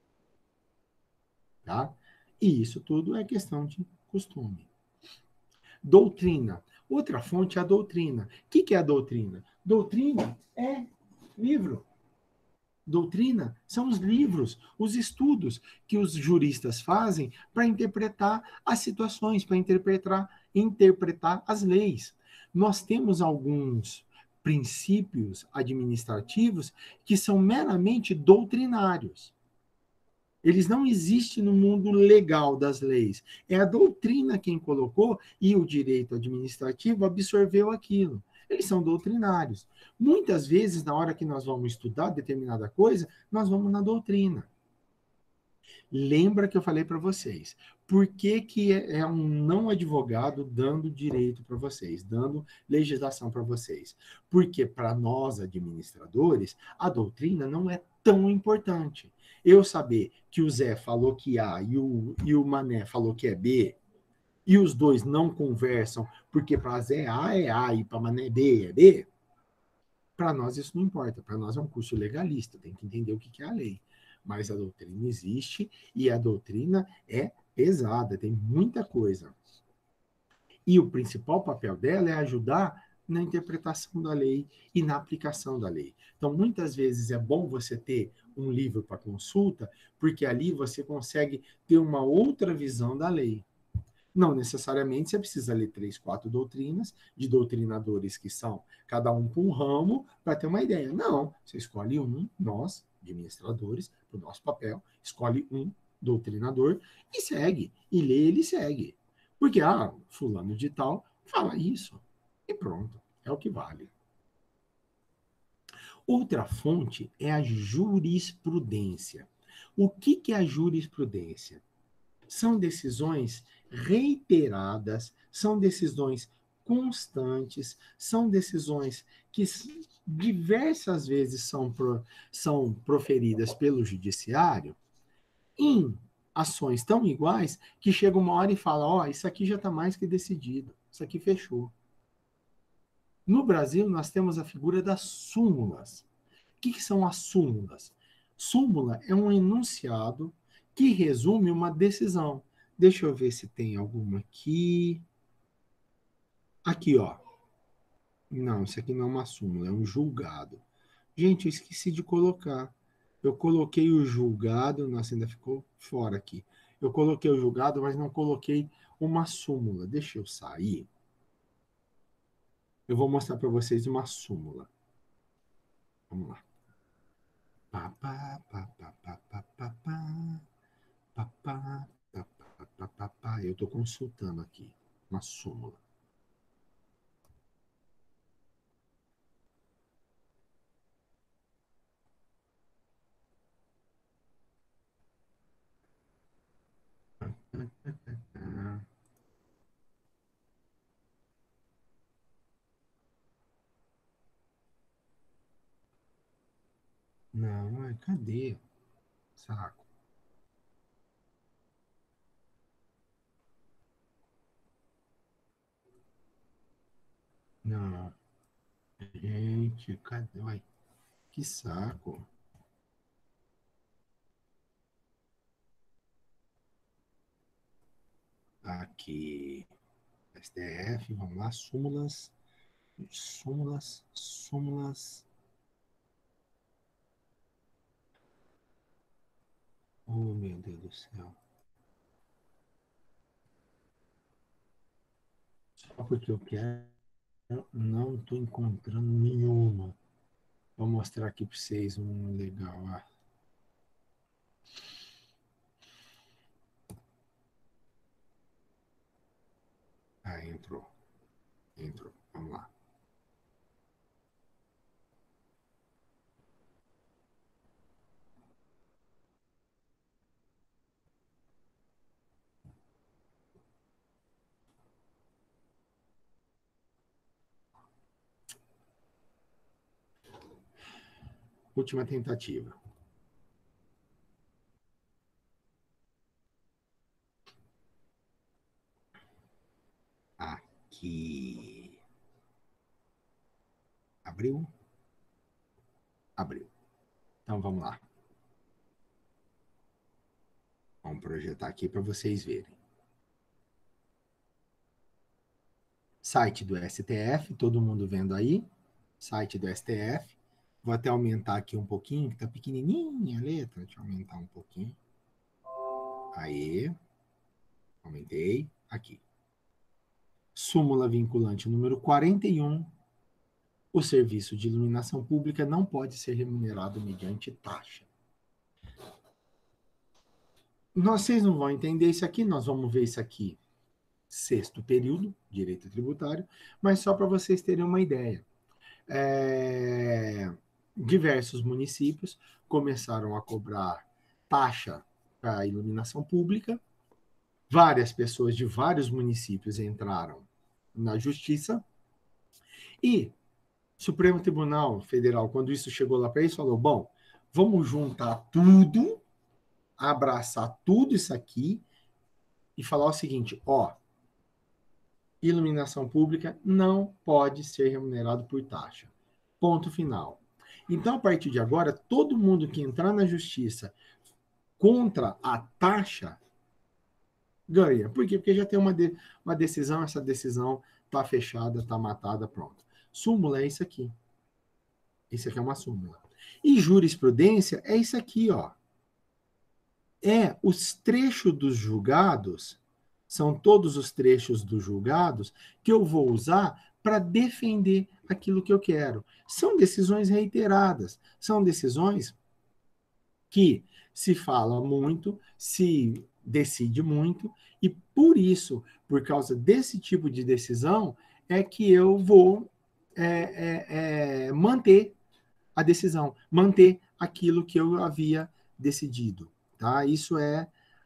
S1: Tá? E isso tudo é questão de costume. Doutrina. Outra fonte é a doutrina. O que é a doutrina? Doutrina é livro. Doutrina são os livros, os estudos que os juristas fazem para interpretar as situações, para interpretar as leis. Nós temos alguns princípios administrativos que são meramente doutrinários. Eles não existem no mundo legal das leis. É a doutrina quem colocou e o direito administrativo absorveu aquilo. Eles são doutrinários. Muitas vezes, na hora que nós vamos estudar determinada coisa, nós vamos na doutrina. Lembra que eu falei para vocês. Por que é um não advogado dando direito para vocês, dando legislação para vocês? Porque para nós, administradores, a doutrina não é tão importante. Eu saber que o Zé falou que A e o Mané falou que é B, e os dois não conversam, porque para Zé A é A e para Mané B é B, para nós isso não importa. Para nós é um curso legalista, tem que entender o que é a lei. Mas a doutrina existe e a doutrina é pesada, tem muita coisa. E o principal papel dela é ajudar na interpretação da lei e na aplicação da lei. Então, muitas vezes é bom você ter um livro para consulta, porque ali você consegue ter uma outra visão da lei. Não necessariamente você precisa ler 3, 4 doutrinas, de doutrinadores que são cada um para um ramo, para ter uma ideia. Não, você escolhe um, nós, administradores, para o nosso papel, escolhe um doutrinador e segue. E lê, ele segue. Porque, fulano de tal fala isso. E pronto, é o que vale. Outra fonte é a jurisprudência. O que é a jurisprudência? São decisões reiteradas, são decisões constantes, são decisões que diversas vezes são proferidas pelo judiciário em ações tão iguais que chega uma hora e fala, isso aqui já está mais que decidido, isso aqui fechou. No Brasil, nós temos a figura das súmulas. O que são as súmulas? Súmula é um enunciado que resume uma decisão. Deixa eu ver se tem alguma aqui. Aqui, ó. Não, isso aqui não é uma súmula, é um julgado. Gente, eu esqueci de colocar. Eu coloquei o julgado, nossa, ainda ficou fora aqui. Eu coloquei o julgado, mas não coloquei uma súmula. Deixa eu sair. Eu vou mostrar para vocês uma súmula. Vamos lá. Pá, pá, pá, pá, pá, pá, pá, pá. Pá, pá, pá, pá, pá, pá, pá. Eu estou consultando aqui uma súmula. Não, cadê? Saco. Não. Gente, cadê? Uai, que saco. Aqui. STF, vamos lá, súmulas. Súmulas, súmulas. Oh, meu Deus do céu. Só porque eu quero, não estou encontrando nenhuma. Vou mostrar aqui para vocês um legal. Entrou. Entrou. Vamos lá. Última tentativa. Aqui. Abriu? Abriu. Então vamos lá. Vamos projetar aqui para vocês verem. Site do STF, todo mundo vendo aí. Site do STF. Vou até aumentar aqui um pouquinho, que está pequenininha a letra. Deixa eu aumentar um pouquinho. Aí. Aumentei. Aqui. Súmula vinculante número 41. O serviço de iluminação pública não pode ser remunerado mediante taxa. Vocês não vão entender isso aqui, nós vamos ver isso aqui. Sexto período, direito tributário, mas só para vocês terem uma ideia. Diversos municípios começaram a cobrar taxa para a iluminação pública. Várias pessoas de vários municípios entraram na justiça e o Supremo Tribunal Federal, quando isso chegou lá para eles, falou, bom, vamos juntar tudo, abraçar tudo isso aqui e falar o seguinte, iluminação pública não pode ser remunerado por taxa. Ponto final. Então, a partir de agora, todo mundo que entrar na justiça contra a taxa ganha. Por quê? Porque já tem uma decisão, essa decisão está fechada, está matada, pronto. Súmula é isso aqui. Isso aqui é uma súmula. E jurisprudência é isso aqui, ó. Os trechos dos julgados São todos os trechos dos julgados que eu vou usar para defender aquilo que eu quero. São decisões reiteradas, são decisões que se fala muito, se decide muito, e por isso, por causa desse tipo de decisão, é que eu vou manter a decisão, manter aquilo que eu havia decidido. Tá? Isso é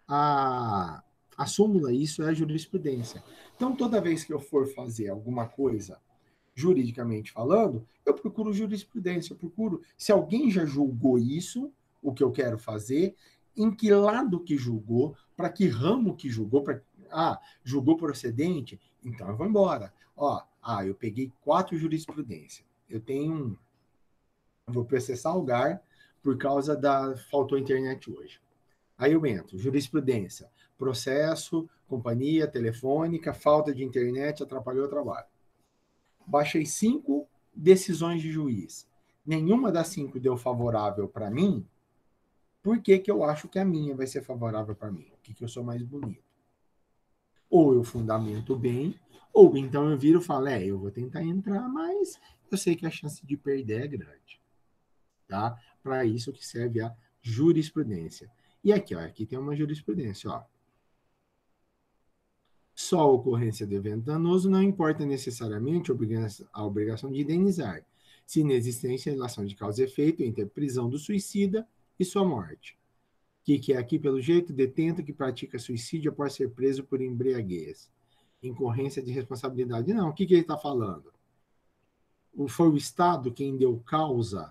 S1: a súmula, isso é a jurisprudência. Então, toda vez que eu for fazer alguma coisa juridicamente falando, eu procuro jurisprudência, eu procuro se alguém já julgou isso, o que eu quero fazer, em que lado que julgou, para que ramo que julgou, julgou procedente, então eu vou embora. Eu peguei 4 jurisprudências. Eu vou processar o GAR por causa faltou internet hoje. Aí eu entro, jurisprudência, processo, companhia telefônica, falta de internet, atrapalhou o trabalho. Baixei 5 decisões de juiz. Nenhuma das 5 deu favorável para mim. Por que eu acho que a minha vai ser favorável para mim? O que eu sou mais bonito? Ou eu fundamento bem, ou então eu viro e falo, eu vou tentar entrar, mas eu sei que a chance de perder é grande. Tá? Para isso que serve a jurisprudência. E aqui, aqui tem uma jurisprudência, Só a ocorrência do evento danoso não importa necessariamente a obrigação de indenizar, se inexistência em relação de causa e efeito entre a prisão do suicida e sua morte. Que é aqui, pelo jeito, detento que pratica suicídio após ser preso por embriaguez. Incorrência de responsabilidade. Não, o que ele está falando? Foi o Estado quem deu causa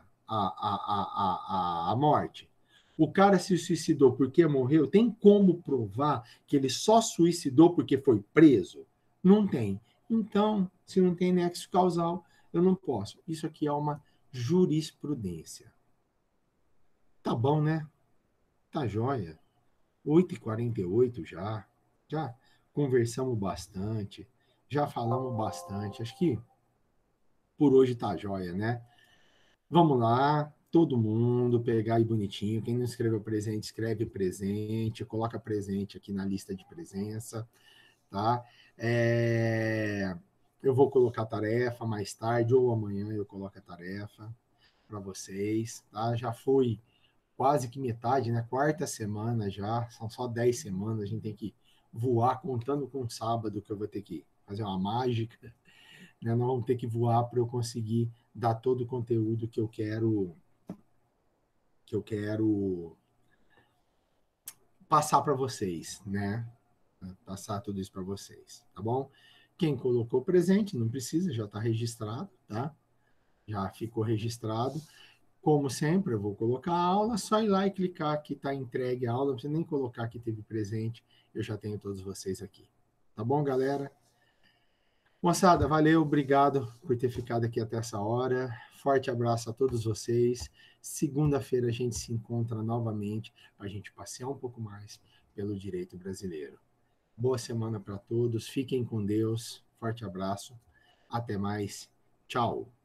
S1: à morte. O cara se suicidou porque morreu. Tem como provar que ele só suicidou porque foi preso? Não tem. Então, se não tem nexo causal, eu não posso. Isso aqui é uma jurisprudência. Tá bom, né? Tá jóia. 8h48 já. Já conversamos bastante. Já falamos bastante. Acho que por hoje tá jóia, né? Vamos lá, todo mundo pegar aí bonitinho. Quem não escreveu presente, escreve presente, coloca presente aqui na lista de presença, tá? Eu vou colocar tarefa mais tarde ou amanhã eu coloco a tarefa para vocês, tá? Já foi quase que metade, né? 4ª semana já, são só 10 semanas, a gente tem que voar contando com o sábado que eu vou ter que fazer uma mágica, né? Nós vamos ter que voar para eu conseguir dar todo o conteúdo que eu quero passar para vocês, né? Passar tudo isso para vocês, tá bom? Quem colocou presente, não precisa, já está registrado, tá? Já ficou registrado. Como sempre, eu vou colocar a aula, só ir lá e clicar que está entregue a aula, não precisa nem colocar que teve presente, eu já tenho todos vocês aqui. Tá bom, galera? Moçada, valeu, obrigado por ter ficado aqui até essa hora. Forte abraço a todos vocês. Segunda-feira a gente se encontra novamente para a gente passear um pouco mais pelo direito brasileiro. Boa semana para todos, fiquem com Deus. Forte abraço. Até mais. Tchau.